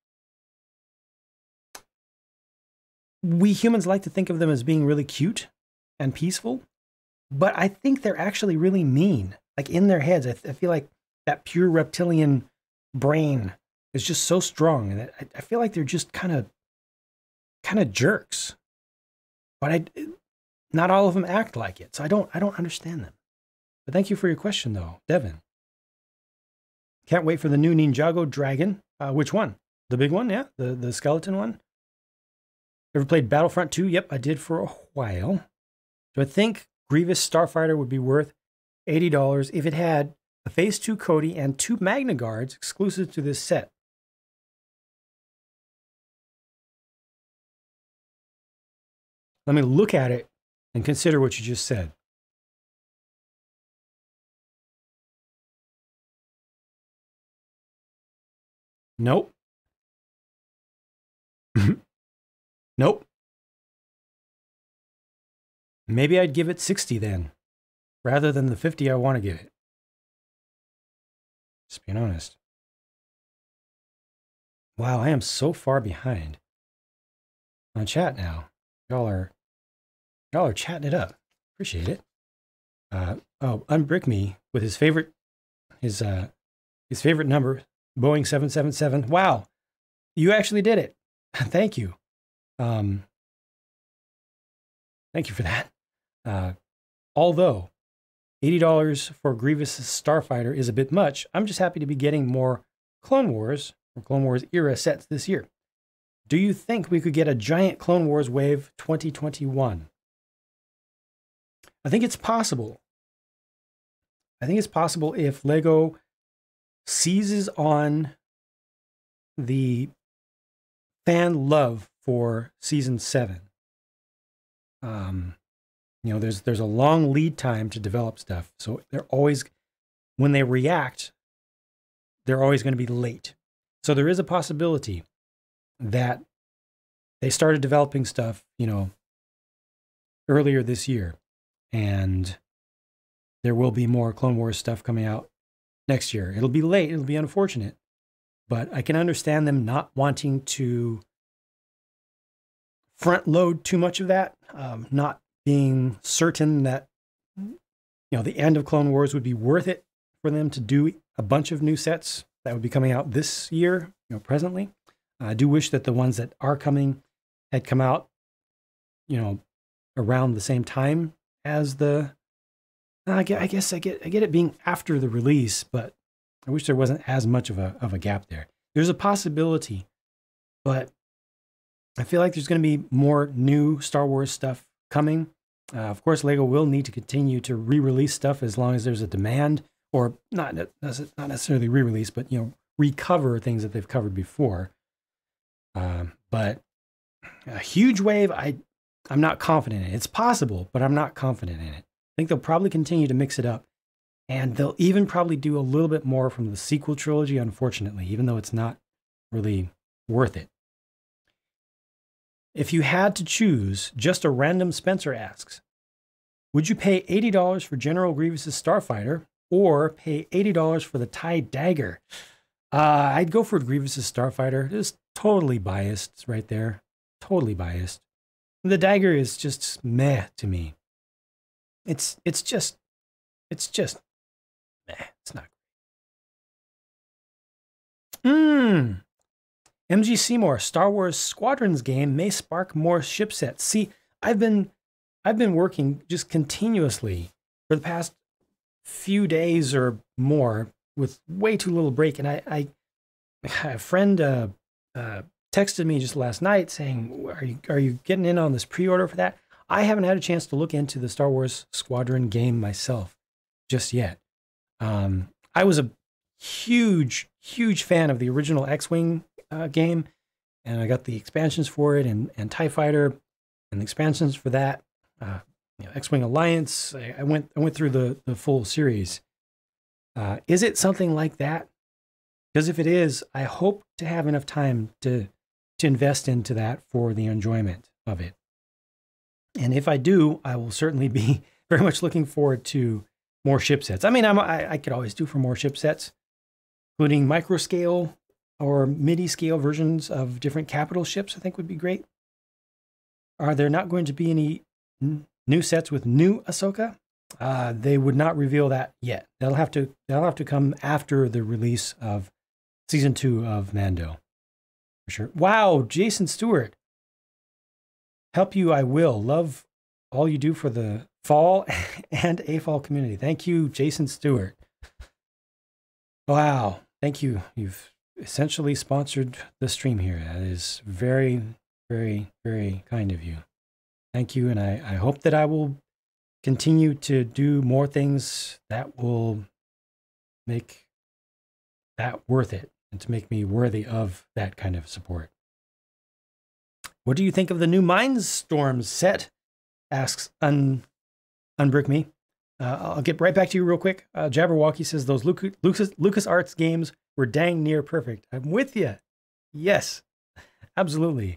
we humans like to think of them as being really cute and peaceful, but I think they're actually really mean. Like in their heads, I feel like that pure reptilian brain is just so strong, and I feel like they're just kind of jerks. But not all of them act like it, so I don't understand them. But thank you for your question, though, Devin. Can't wait for the new Ninjago Dragon. Which one? The big one, yeah, the skeleton one. Ever played Battlefront 2? Yep, I did for a while. So I think Grievous Starfighter would be worth $80 if it had a Phase 2 Cody and 2 Magna Guards exclusive to this set. Let me look at it and consider what you just said. Nope. Nope. Maybe I'd give it 60 then, rather than the 50 I want to give it. Just being honest. Wow, I am so far behind on chat now. Y'all are chatting it up. Appreciate it. Oh, Unbrick Me with his favorite number, Boeing 777. Wow, you actually did it. Thank you. Thank you for that. Although $80 for Grievous Starfighter is a bit much, I'm just happy to be getting more Clone Wars or Clone Wars era sets this year. Do you think we could get a giant Clone Wars wave 2021? I think it's possible. I think it's possible if Lego seizes on the fan love for season 7. You know, there's a long lead time to develop stuff. So they're always, when they react, they're always going to be late. So there is a possibility that they started developing stuff, you know, earlier this year, and there will be more Clone Wars stuff coming out next year. It'll be late, it'll be unfortunate, but I can understand them not wanting to front load too much of that, not being certain that, you know, the end of Clone Wars would be worth it for them to do a bunch of new sets that would be coming out this year, you know, presently. I do wish that the ones that are coming had come out, you know, around the same time as the, I guess I get it being after the release, but I wish there wasn't as much of a gap there. There's a possibility, but I feel like there's going to be more new Star Wars stuff coming. Of course, Lego will need to continue to re-release stuff as long as there's a demand, or not necessarily re-release, but, you know, recover things that they've covered before. But a huge wave, I'm not confident in it. It's possible, but I'm not confident in it. I think they'll probably continue to mix it up, and they'll even probably do a little bit more from the sequel trilogy, unfortunately, even though it's not really worth it. If you had to choose, just a random Spencer asks, would you pay $80 for General Grievous's Starfighter or pay $80 for the TIE Dagger? I'd go for Grievous's Starfighter. It's totally biased right there. Totally biased. The Dagger is just meh to me. It's just meh. It's not great. MG Seymour, Star Wars Squadrons game may spark more ship sets. See, I've been working just continuously for the past few days or more with way too little break. And a friend texted me just last night saying, are you getting in on this pre-order for that? I haven't had a chance to look into the Star Wars Squadron game myself just yet. I was a huge fan of the original X-Wing game, and I got the expansions for it and TIE Fighter and the expansions for that. X-Wing Alliance. I went through the full series. Is it something like that? Because if it is, I hope to have enough time to invest into that for the enjoyment of it. And if I do, I will certainly be very much looking forward to more ship sets. I mean, I could always do for more ship sets, including micro scale or midi scale versions of different capital ships. I think would be great. Are there not going to be any new sets with new Ahsoka? They would not reveal that yet. That'll have to come after the release of season 2 of Mando, for sure. Wow, Jason Stewart. Help you, I will. Love all you do for the fall and AFAL community. Thank you, Jason Stewart. Wow, thank you. You've essentially sponsored the stream here. That is very, very, very kind of you. Thank you, and I hope that I will continue to do more things that will make that worth it and to make me worthy of that kind of support. What do you think of the new Mindstorms set? Asks Unbrick Me. I'll get right back to you real quick. Jabberwocky says those LucasArts games were dang near perfect. I'm with you. Yes, absolutely.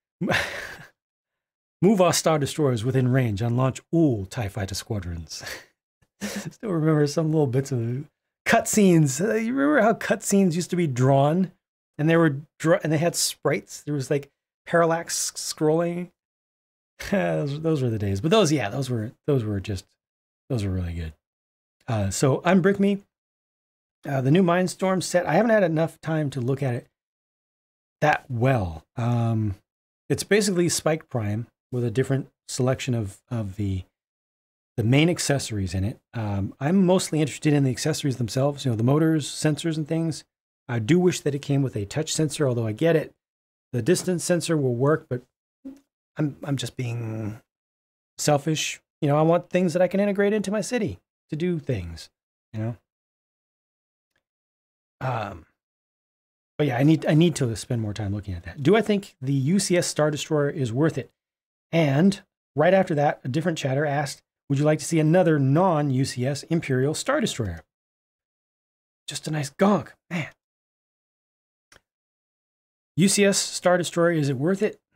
Move our Star Destroyers within range and launch all TIE Fighter squadrons. Still remember some little bits of cutscenes. You remember how cutscenes used to be drawn, and they had sprites. There was like parallax scrolling. those were the days. But those were really good. So Unbrick Me. The new Mindstorm set. I haven't had enough time to look at it that well. It's basically Spike Prime with a different selection of the main accessories in it. I'm mostly interested in the accessories themselves, the motors, sensors, and things. I do wish that it came with a touch sensor, although I get it. The distance sensor will work, but I'm just being selfish. I want things that I can integrate into my city to do things, But yeah, I need to spend more time looking at that. Do I think the UCS Star Destroyer is worth it? And right after that, a different chatter asked, would you like to see another non-UCS Imperial Star Destroyer? Just a nice gonk, man. UCS Star Destroyer, is it worth it?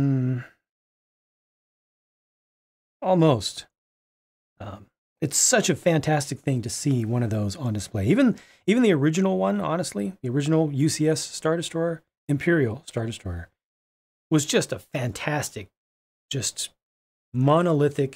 Almost. It's such a fantastic thing to see one of those on display. Even the original one, honestly, the original UCS Star Destroyer, Imperial Star Destroyer, was just a fantastic, just monolithic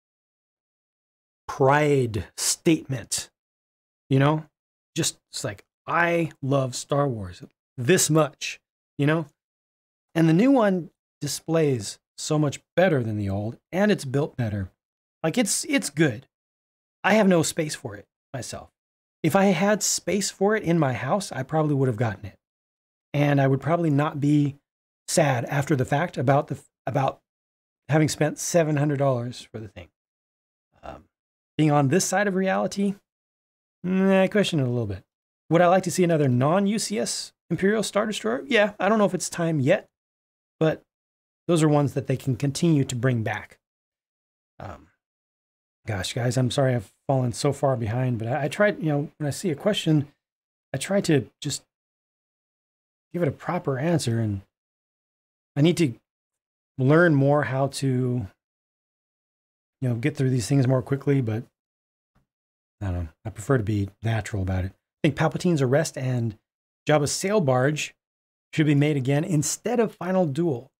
pride statement. Just it's like, I love Star Wars this much, And the new one displays so much better than the old, and it's built better. Like it's good. I have no space for it myself. If I had space for it in my house, I probably would have gotten it. And I would probably not be sad after the fact about having spent $700 for the thing. Being on this side of reality, I question it a little bit. Would I like to see another non-UCS Imperial Star Destroyer? Yeah, I don't know if it's time yet, but those are ones that they can continue to bring back. Gosh, guys, I'm sorry I've fallen so far behind, but I tried, when I see a question, I try to just give it a proper answer, and I need to learn more how to, get through these things more quickly, but I don't know. I prefer to be natural about it. I think Palpatine's arrest and Jabba's sail barge should be made again instead of Final Duel.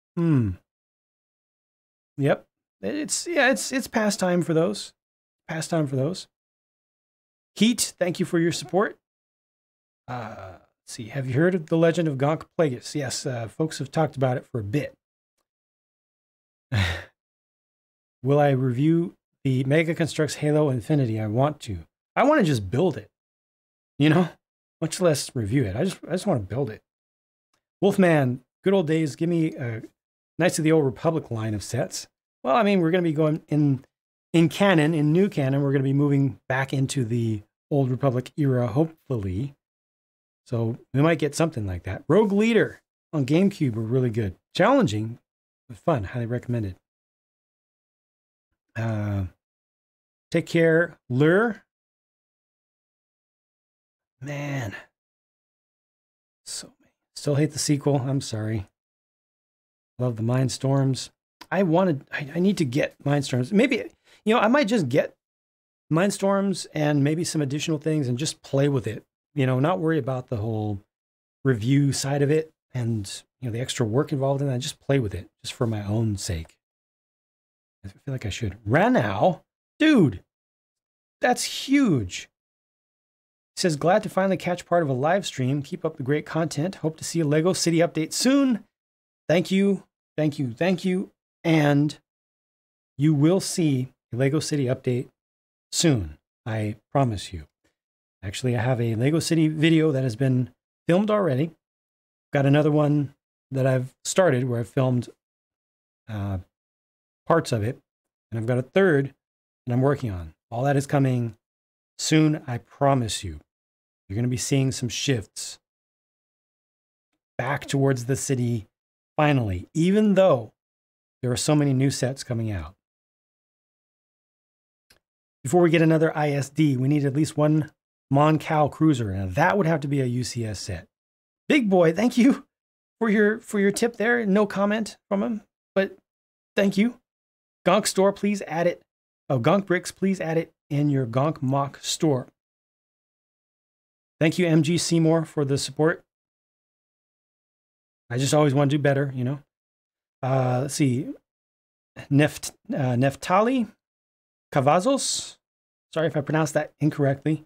Yep. It's past time for those. Past time for those. Heat, thank you for your support. Let's see. Have you heard of the legend of Gonk Plagueis? Yes, folks have talked about it for a bit. Will I review the Mega Constructs Halo Infinity? I want to. I want to just build it. Much less review it. I just want to build it. Wolfman, good old days. Give me a Knights of the Old Republic line of sets. Well, I mean, we're going to be going in canon, in new canon, we're going to be moving back into the Old Republic era, hopefully. So we might get something like that. Rogue Leader on GameCube were really good. Challenging, but fun. Highly recommended. Take care, Lure. Man. So still hate the sequel. I'm sorry. Love the Mindstorms. I need to get Mindstorms. Maybe, I might just get Mindstorms and maybe some additional things and just play with it. Not worry about the whole review side of it and, the extra work involved in that. Just play with it just for my own sake. I feel like I should. Ranau, dude, that's huge. He says, glad to finally catch part of a live stream. Keep up the great content. Hope to see a Lego City update soon. Thank you. Thank you. Thank you. And you will see a Lego City update soon. I promise you. Actually, I have a Lego City video that has been filmed already. Got another one that I've started where I've filmed parts of it. And I've got a third that I'm working on. All that is coming soon, I promise you. You're going to be seeing some shifts back towards the city finally, even though there are so many new sets coming out. Before we get another ISD, we need at least one Mon Cal cruiser. Now that would have to be a UCS set. Big Boy, thank you for your tip there. No comment from him, but thank you. Gonk Store, please add it. Oh, Gonk Bricks, please add it in your Gonk Mock store. Thank you, MG Seymour, for the support. I just always want to do better, Let's see. Neftali Cavazos. Sorry if I pronounced that incorrectly.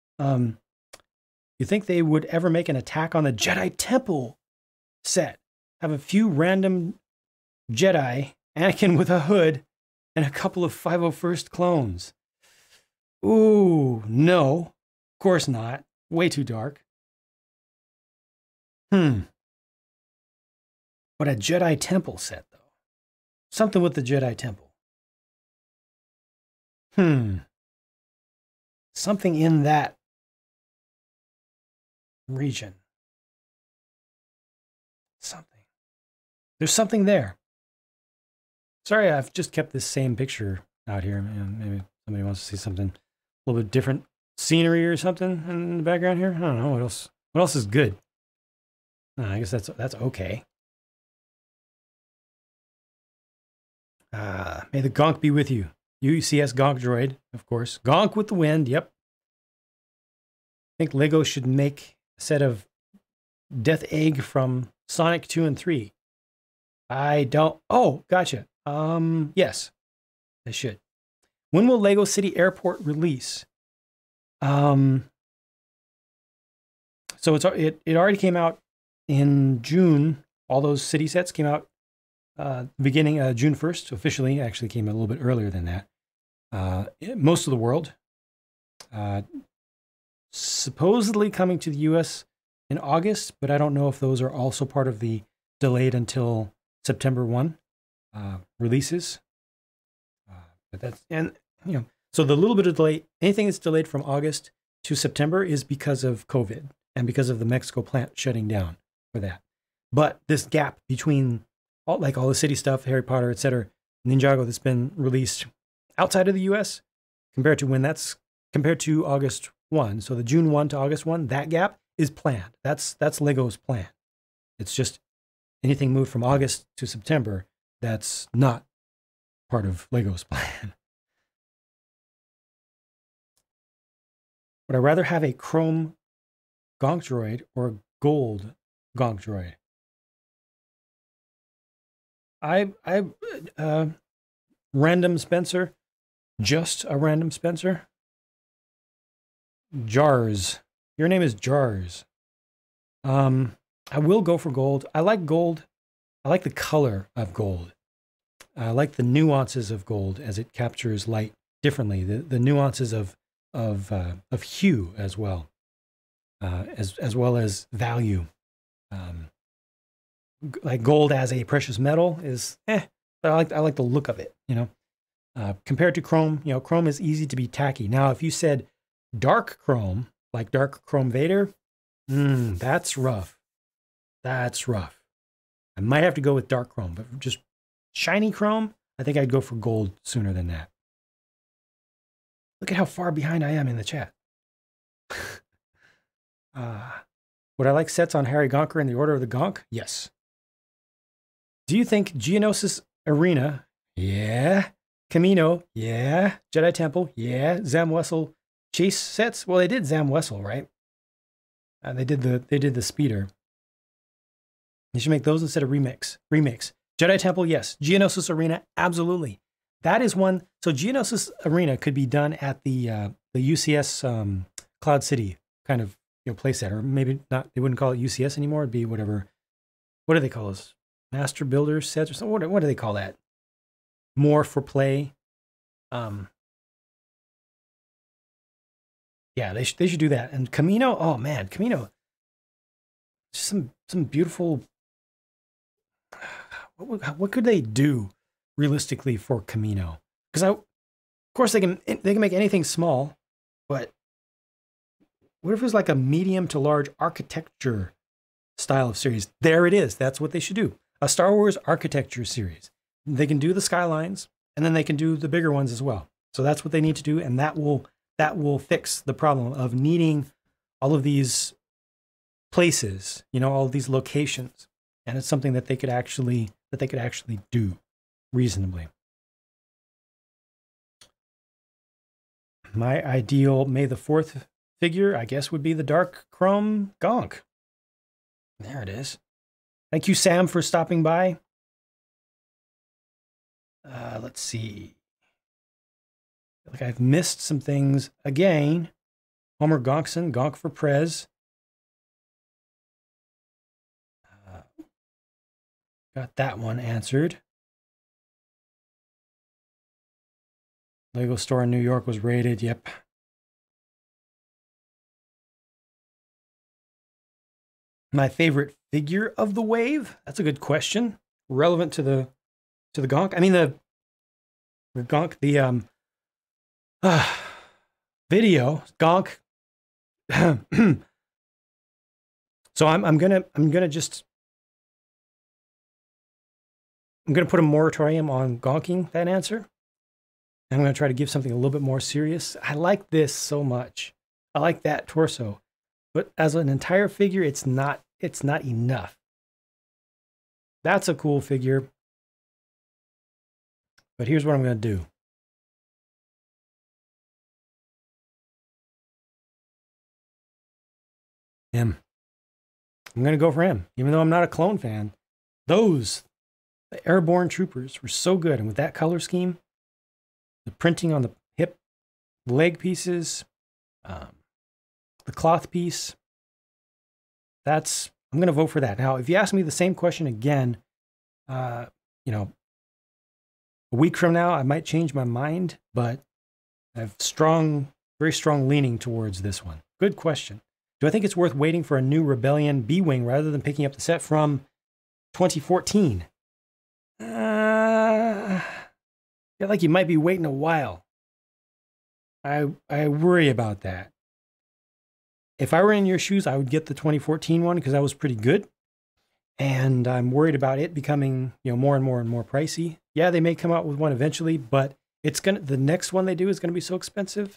You think they would ever make an Attack on the Jedi Temple set? Have a few random Jedi, Anakin with a hood, and a couple of 501st clones. Ooh, no. Of course not. Way too dark. But a Jedi Temple set, though. Something with the Jedi Temple. Something in that region. Something. There's something there. Sorry, I've just kept this same picture out here. Maybe somebody wants to see something a little bit different. Scenery or something in the background here. I don't know. What else? What else is good? I guess that's okay. May the Gonk be with you. UCS Gonk Droid, of course. Gonk with the wind, yep. I think Lego should make a set of Death Egg from Sonic 2 and 3. I don't... Oh, gotcha. Yes, they should. When will Lego City Airport release? So it already came out in June. All those city sets came out beginning June 1st. Officially, actually came a little bit earlier than that. Most of the world. Supposedly coming to the US in August, but I don't know if those are also part of the delayed until September 1 releases. But that's, and so the little bit of delay, anything that's delayed from August to September is because of COVID and because of the Mexico plant shutting down for that. But this gap between all the city stuff, Harry Potter, etc., Ninjago that's been released outside of the US compared to August 1. So the June 1 to August 1, that gap is planned. That's Lego's plan. It's just anything moved from August to September, that's not part of Lego's plan. Would I rather have a chrome gonk droid or a gold gonk droid? Random Spencer, just a random Spencer. Jars, your name is Jars. I will go for gold. I like gold. I like the color of gold. I like the nuances of gold as it captures light differently. The nuances of hue as well, as well as value. Like gold as a precious metal is but I like the look of it, you know. Compared to chrome, you know, chrome is easy to be tacky. Now, if you said dark chrome, like dark chrome Vader, that's rough. That's rough. I might have to go with dark chrome, but just shiny chrome, I think I'd go for gold sooner than that. Look at how far behind I am in the chat. Would I like sets on Harry Gonker in the Order of the Gonk? Yes. Do you think Geonosis Arena? Yeah. Camino? Yeah. Jedi Temple? Yeah. Zam Wessel chase sets? Well, they did Zam Wessel, right? They did the speeder. You should make those instead of remix. Jedi Temple, yes. Geonosis Arena, absolutely. That is one. So Geonosis Arena could be done at the UCS Cloud City kind of, you know, playset, or maybe not. They wouldn't call it UCS anymore. It'd be whatever. What do they call those? Master Builder sets or something. What do they call that? More for play. Yeah, they should do that. And Camino, oh man, Camino. Some beautiful. What could they do realistically for Camino? Because of course they can make anything small, but what if it was like a medium to large architecture style of series? There it is. That's what they should do. A Star Wars architecture series. They can do the skylines, and then they can do the bigger ones as well. So that's what they need to do, and that will fix the problem of needing all of these places, you know, all of these locations. And it's something that they could actually do reasonably. My ideal May the 4th figure, I guess, would be the Dark Chrome Gonk. There it is. Thank you, Sam, for stopping by. Let's see. I feel like I've missed some things again. Homer Gonkson, Gonk for Prez. Got that one answered. Lego store in New York was raided. Yep. My favorite figure of the wave? That's a good question. Relevant to the Gonk. I mean the Gonk, the video Gonk. So I'm gonna put a moratorium on gonking that answer. I'm going to try to give something a little bit more serious. I like this so much. I like that torso. But as an entire figure, it's not enough. That's a cool figure. But here's what I'm going to do. Him. I'm going to go for him. Even though I'm not a clone fan. The Airborne Troopers were so good. And with that color scheme, the printing on the hip, leg pieces, the cloth piece, I'm going to vote for that. Now, if you ask me the same question again, you know, a week from now, I might change my mind, but I have very strong leaning towards this one. Good question. Do I think it's worth waiting for a new Rebellion B-Wing rather than picking up the set from 2014? I feel like you might be waiting a while. I worry about that. If I were in your shoes, I would get the 2014 one because that was pretty good. And I'm worried about it becoming, you know, more and more pricey. Yeah, they may come out with one eventually, but the next one they do is gonna be so expensive.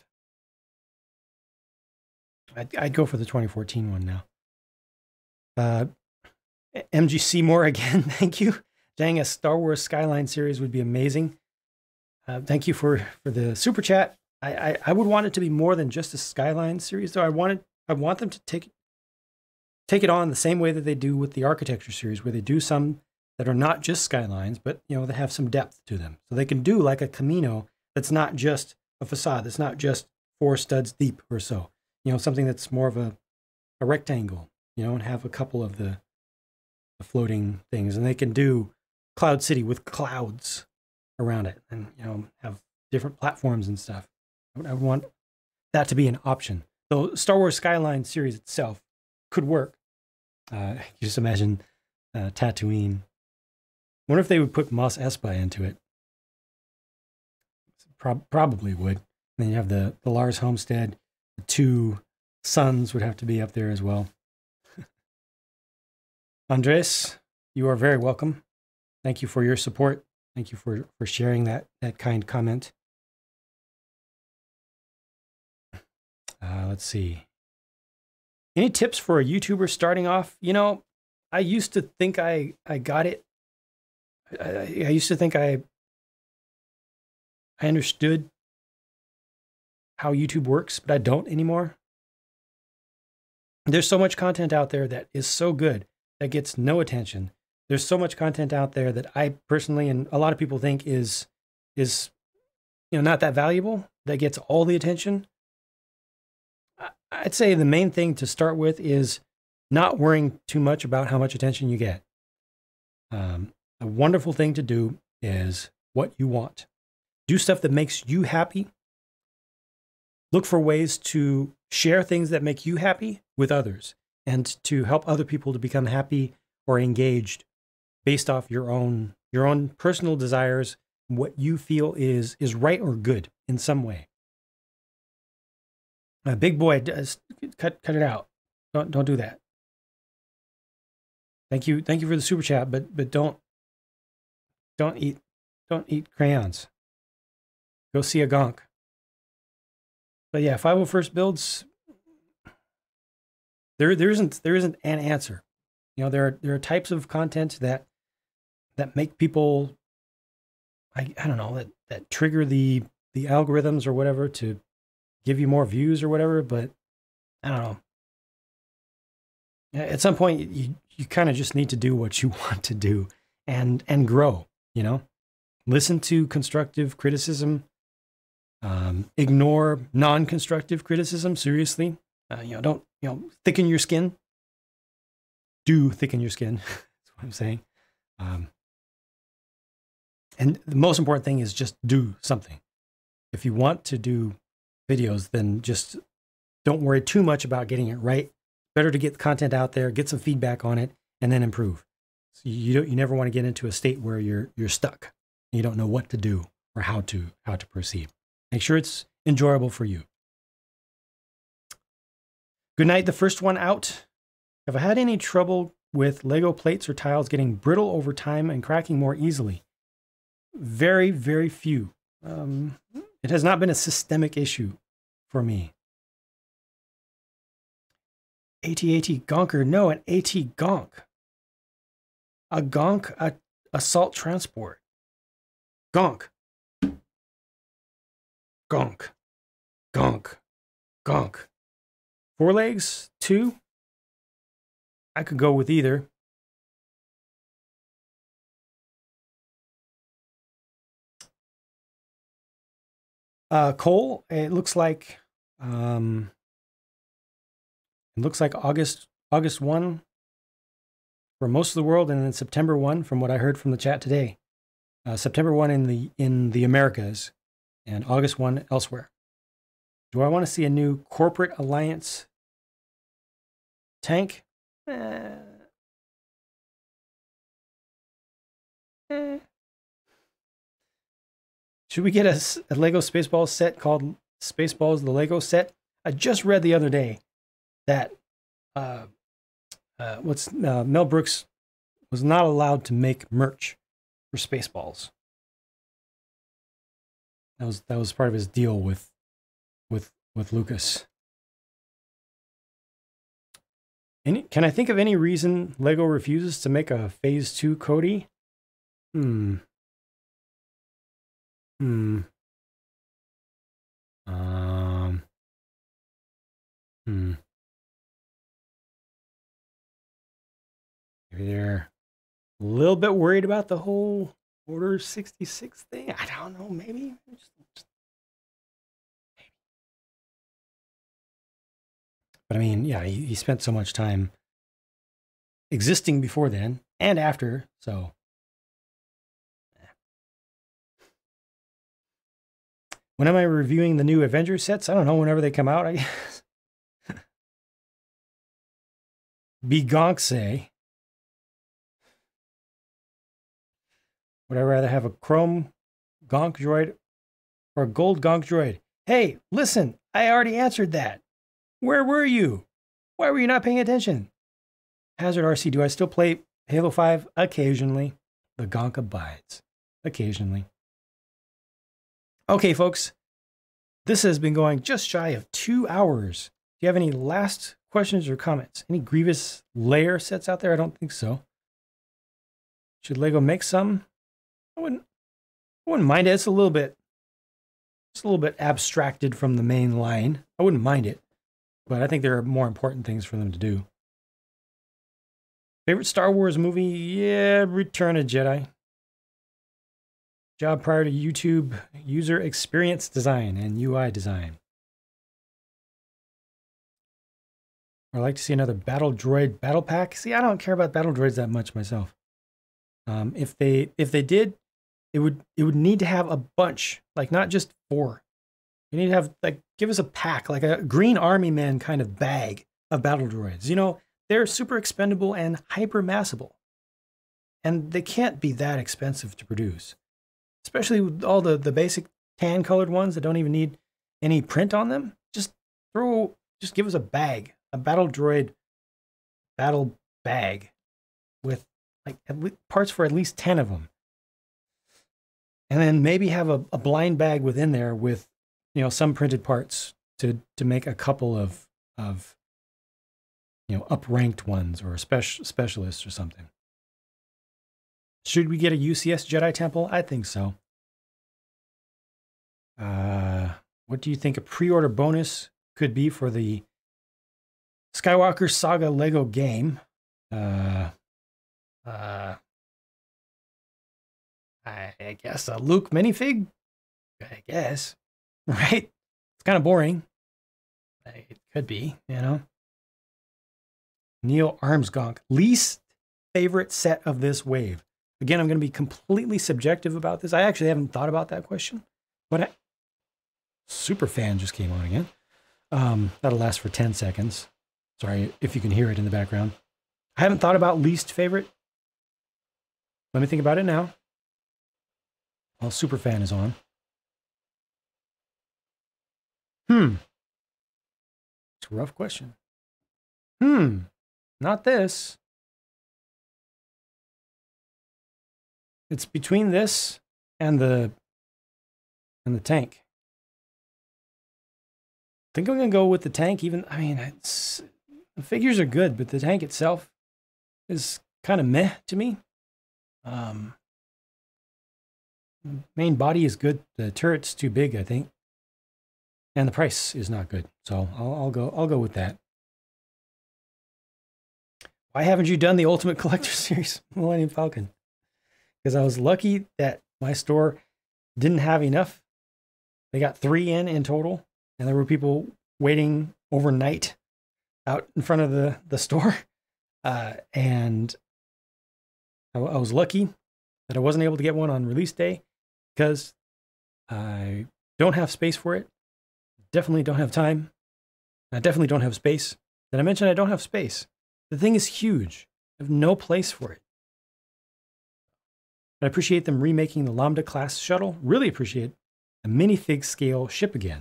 I'd go for the 2014 one now. MG Seymour again, thank you. saying a Star Wars Skyline series would be amazing. Thank you for the super chat. I would want it to be more than just a Skyline series, though. I want them to take it on the same way that they do with the Architecture series, where they do some that are not just Skylines, but that have some depth to them. So they can do like a Camino that's not just a facade, that's not just 4 studs deep or so. Something that's more of a rectangle, and have a couple of the floating things. And they can do Cloud City with clouds around it, and have different platforms and stuff. I would want that to be an option. So Star Wars Skyline series itself could work. Just imagine Tatooine. Wonder if they would put Mos Espa into it. Probably would. And then you have the Lars homestead. The 2 sons would have to be up there as well. Andres, you are very welcome. Thank you for your support. Thank you for sharing that kind comment. Let's see. Any tips for a YouTuber starting off? I used to think I got it. I used to think I understood how YouTube works, but I don't anymore. There's so much content out there that is so good that gets no attention. There's so much content out there that I personally and a lot of people think is not that valuable, that gets all the attention. I'd say the main thing to start with is not worrying too much about how much attention you get. A wonderful thing to do is what you want. Do stuff that makes you happy. Look for ways to share things that make you happy with others and to help other people to become happy or engaged based off your own personal desires, what you feel is right or good in some way. Big boy, cut it out. Don't do that. Thank you for the super chat, but don't eat crayons. Go see a gonk. But yeah, 501st builds. There isn't an answer. There are types of content that make people, I don't know, that trigger the algorithms or whatever to give you more views or whatever, but I don't know. At some point you kind of just need to do what you want to do and grow, Listen to constructive criticism. Ignore non-constructive criticism, seriously. Don't, thicken your skin. Do thicken your skin. That's what I'm saying. And the most important thing is just do something. If you want to do videos, then just don't worry too much about getting it right. Better to get the content out there, get some feedback on it, and then improve. So you never want to get into a state where you're stuck. You don't know what to do or how to proceed. Make sure it's enjoyable for you. Good night, the first one out. Have I had any trouble with Lego plates or tiles getting brittle over time and cracking more easily? Very, very few. It has not been a systemic issue for me. AT-AT gonker. No, an AT gonk. A gonk, assault transport. Gonk. Gonk. Gonk. Gonk. 4 legs, 2. I could go with either. Cole, it looks like August 1 for most of the world, and then September 1 from what I heard from the chat today. September 1 in the Americas and August 1 elsewhere. Do I want to see a new corporate alliance tank? Should we get a Lego Spaceballs set called Spaceballs the Lego set? I just read the other day that Mel Brooks was not allowed to make merch for Spaceballs. That was part of his deal with Lucas. Can I think of any reason Lego refuses to make a Phase 2 Cody? Hmm. Hmm. Hmm. Maybe they're a little bit worried about the whole Order 66 thing. I don't know. Maybe. But I mean, yeah, he spent so much time existing before then and after. So when am I reviewing the new Avengers sets? I don't know. Whenever they come out, I guess. Begonkse. Would I rather have a chrome gonk droid or a gold gonk droid? Hey, listen, I already answered that. Where were you? Why were you not paying attention? Hazard RC, do I still play Halo 5? Occasionally. The gonk abides. Occasionally. Okay, folks. This has been going just shy of 2 hours. Do you have any last questions or comments? Any Grievous layer sets out there? I don't think so. Should Lego make some? I wouldn't mind it. It's a little bit abstracted from the main line. I wouldn't mind it, but I think there are more important things for them to do. Favorite Star Wars movie? Yeah, Return of Jedi. Job prior to YouTube, user experience design and UI design. I'd like to see another Battle Droid Battle Pack. See, I don't care about Battle Droids that much myself. If they did, it would need to have a bunch, like not just 4. You need to have, like, give us a pack, like a Green Army Man kind of bag of battle droids. You know, they're super expendable and hyper massable, and they can't be that expensive to produce, especially with all the basic tan colored ones that don't even need any print on them. Just give us a bag, a battle droid battle bag with like parts for at least 10 of them. And then maybe have a blind bag within there with, you know, some printed parts to make a couple of you know, up-ranked ones or specialists or something. Should we get a UCS Jedi Temple? I think so. What do you think a pre-order bonus could be for the Skywalker Saga Lego game? I guess a Luke minifig? I guess. Right? It's kind of boring. It could be, you know. Neil Armsgonk. Least favorite set of this wave. Again, I'm going to be completely subjective about this. I actually haven't thought about that question. But Superfan just came on again. That'll last for 10 seconds. Sorry if you can hear it in the background. I haven't thought about least favorite. Let me think about it now. While Superfan is on. It's a rough question. Not this. It's between this and the tank. I think I'm gonna go with the tank. Even, I mean, the figures are good, but the tank itself is kind of meh to me. Main body is good. The turret's too big, I think, and the price is not good. So I'll go with that. Why haven't you done the Ultimate Collector Series, Millennium Falcon? Because I was lucky that my store didn't have enough. They got 3 in total, and there were people waiting overnight out in front of the store. And I was lucky that I wasn't able to get one on release day because I don't have space for it. Definitely don't have time. I definitely don't have space. Did I mention I don't have space? The thing is huge. I have no place for it. I appreciate them remaking the Lambda class shuttle. Really appreciate a minifig scale ship again.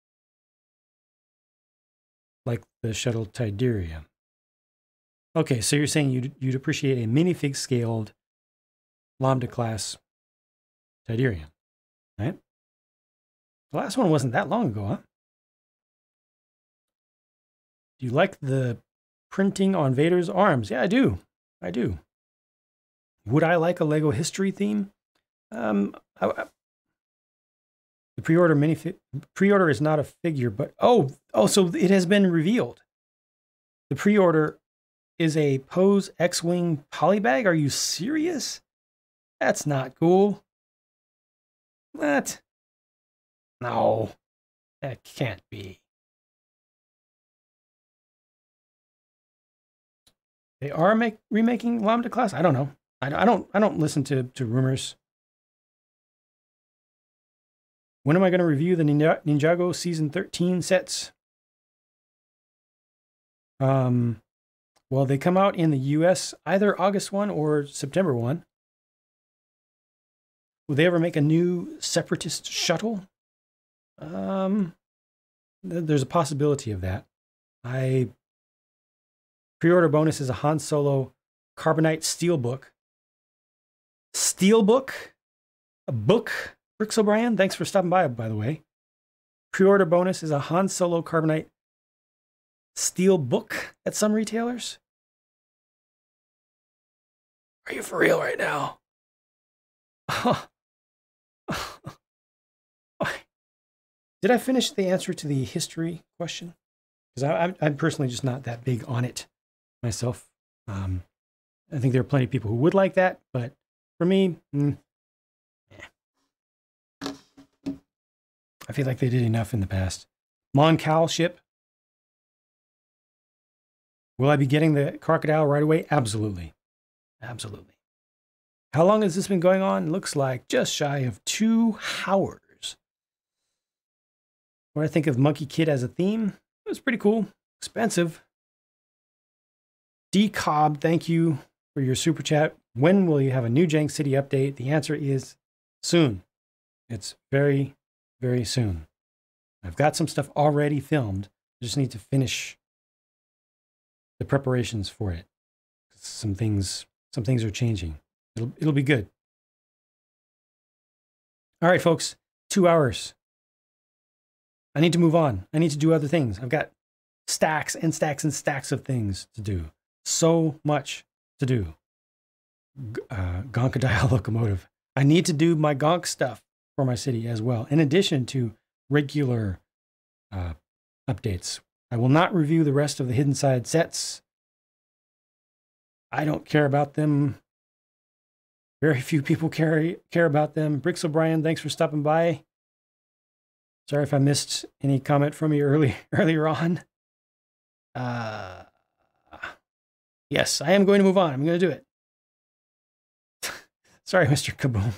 Like the shuttle Tideria. Okay, so you're saying you'd appreciate a minifig scaled Lambda class Tideria, right? The last one wasn't that long ago, huh? Do you like the printing on Vader's arms? Yeah, I do. I do. Would I like a Lego history theme? The pre-order is not a figure, but oh, so it has been revealed. The pre-order is a Pose X-Wing polybag. Are you serious? That's not cool. What? No, that can't be. They are remaking Lambda class. I don't know. I don't listen to rumors. When am I going to review the Ninjago Season 13 sets? Well, they come out in the US either August 1 or September 1. Will they ever make a new Separatist shuttle? There's a possibility of that. Pre-order bonus is a Han Solo Carbonite Steelbook. Steelbook? A book? Bricks O'Brien, thanks for stopping by the way. Pre-order bonus is a Han Solo Carbonite Steelbook at some retailers. Are you for real right now? Did I finish the answer to the history question? Because I'm personally just not that big on it myself. I think there are plenty of people who would like that, but for me, I feel like they did enough in the past. Mon Cal ship. Will I be getting the crocodile right away? Absolutely. Absolutely. How long has this been going on? Looks like just shy of 2 hours. What I think of Monkey Kid as a theme? It was pretty cool. Expensive. D Cobb, thank you for your super chat. When will you have a new Jank City update? The answer is soon. It's very, very soon. I've got some stuff already filmed. I just need to finish the preparations for it. Some things are changing. It'll be good. All right, folks, 2 hours. I need to move on. I need to do other things. I've got stacks and stacks and stacks of things to do. So much to do. Gonkadile locomotive. I need to do my Gonk stuff for my city as well, in addition to regular updates. I will not review the rest of the Hidden Side sets. I don't care about them. Very few people care about them. Bricks O'Brien, thanks for stopping by. Sorry if I missed any comment from you earlier on. Yes, I am going to move on. I'm going to do it. Sorry, Mr. Kaboom.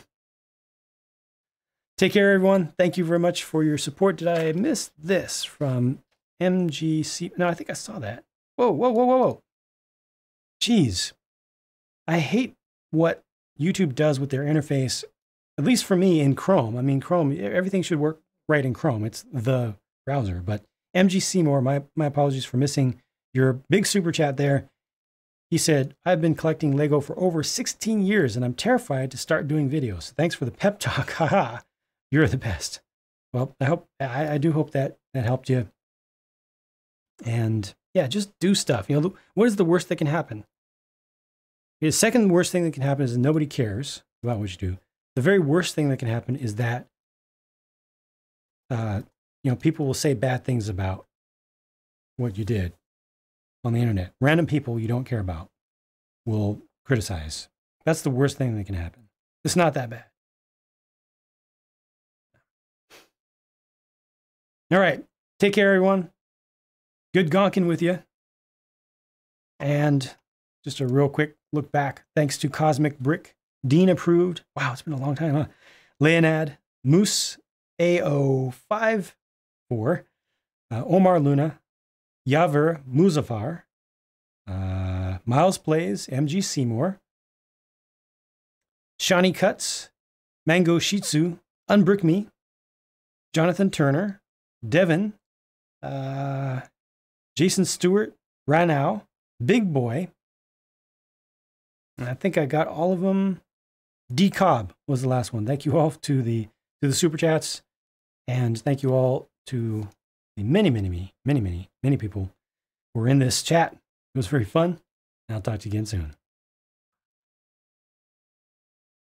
Take care, everyone. Thank you very much for your support. Did I miss this from MGC? No, I think I saw that. Whoa. Jeez. I hate what YouTube does with their interface, at least for me in Chrome. I mean, Chrome, everything should work right in Chrome. It's the browser. But MG Seymour, my apologies for missing your big super chat there. He said, I've been collecting Lego for over 16 years and I'm terrified to start doing videos. Thanks for the pep talk. Haha, you're the best. Well, I do hope that helped you. And yeah, just do stuff. You know, what is the worst that can happen? The second worst thing that can happen is that nobody cares about what you do. The very worst thing that can happen is that, people will say bad things about what you did on the internet. Random people you don't care about will criticize. That's the worst thing that can happen. It's not that bad. All right. Take care, everyone. Good gonking with you. And just a real quick look back. Thanks to Cosmic Brick, Dean approved. Wow, it's been a long time, huh? Leonad, Moose AO54, Omar Luna, Yaver Muzaffar, Miles Plays, MG Seymour, Shani Cuts, Mango Shitsu, Unbrick Me, Jonathan Turner, Devin, Jason Stewart, Ranau, Big Boy. And I think I got all of them. D Cobb was the last one. Thank you all to the super chats, and thank you all to the many people who were in this chat. It was very fun, and I'll talk to you again soon.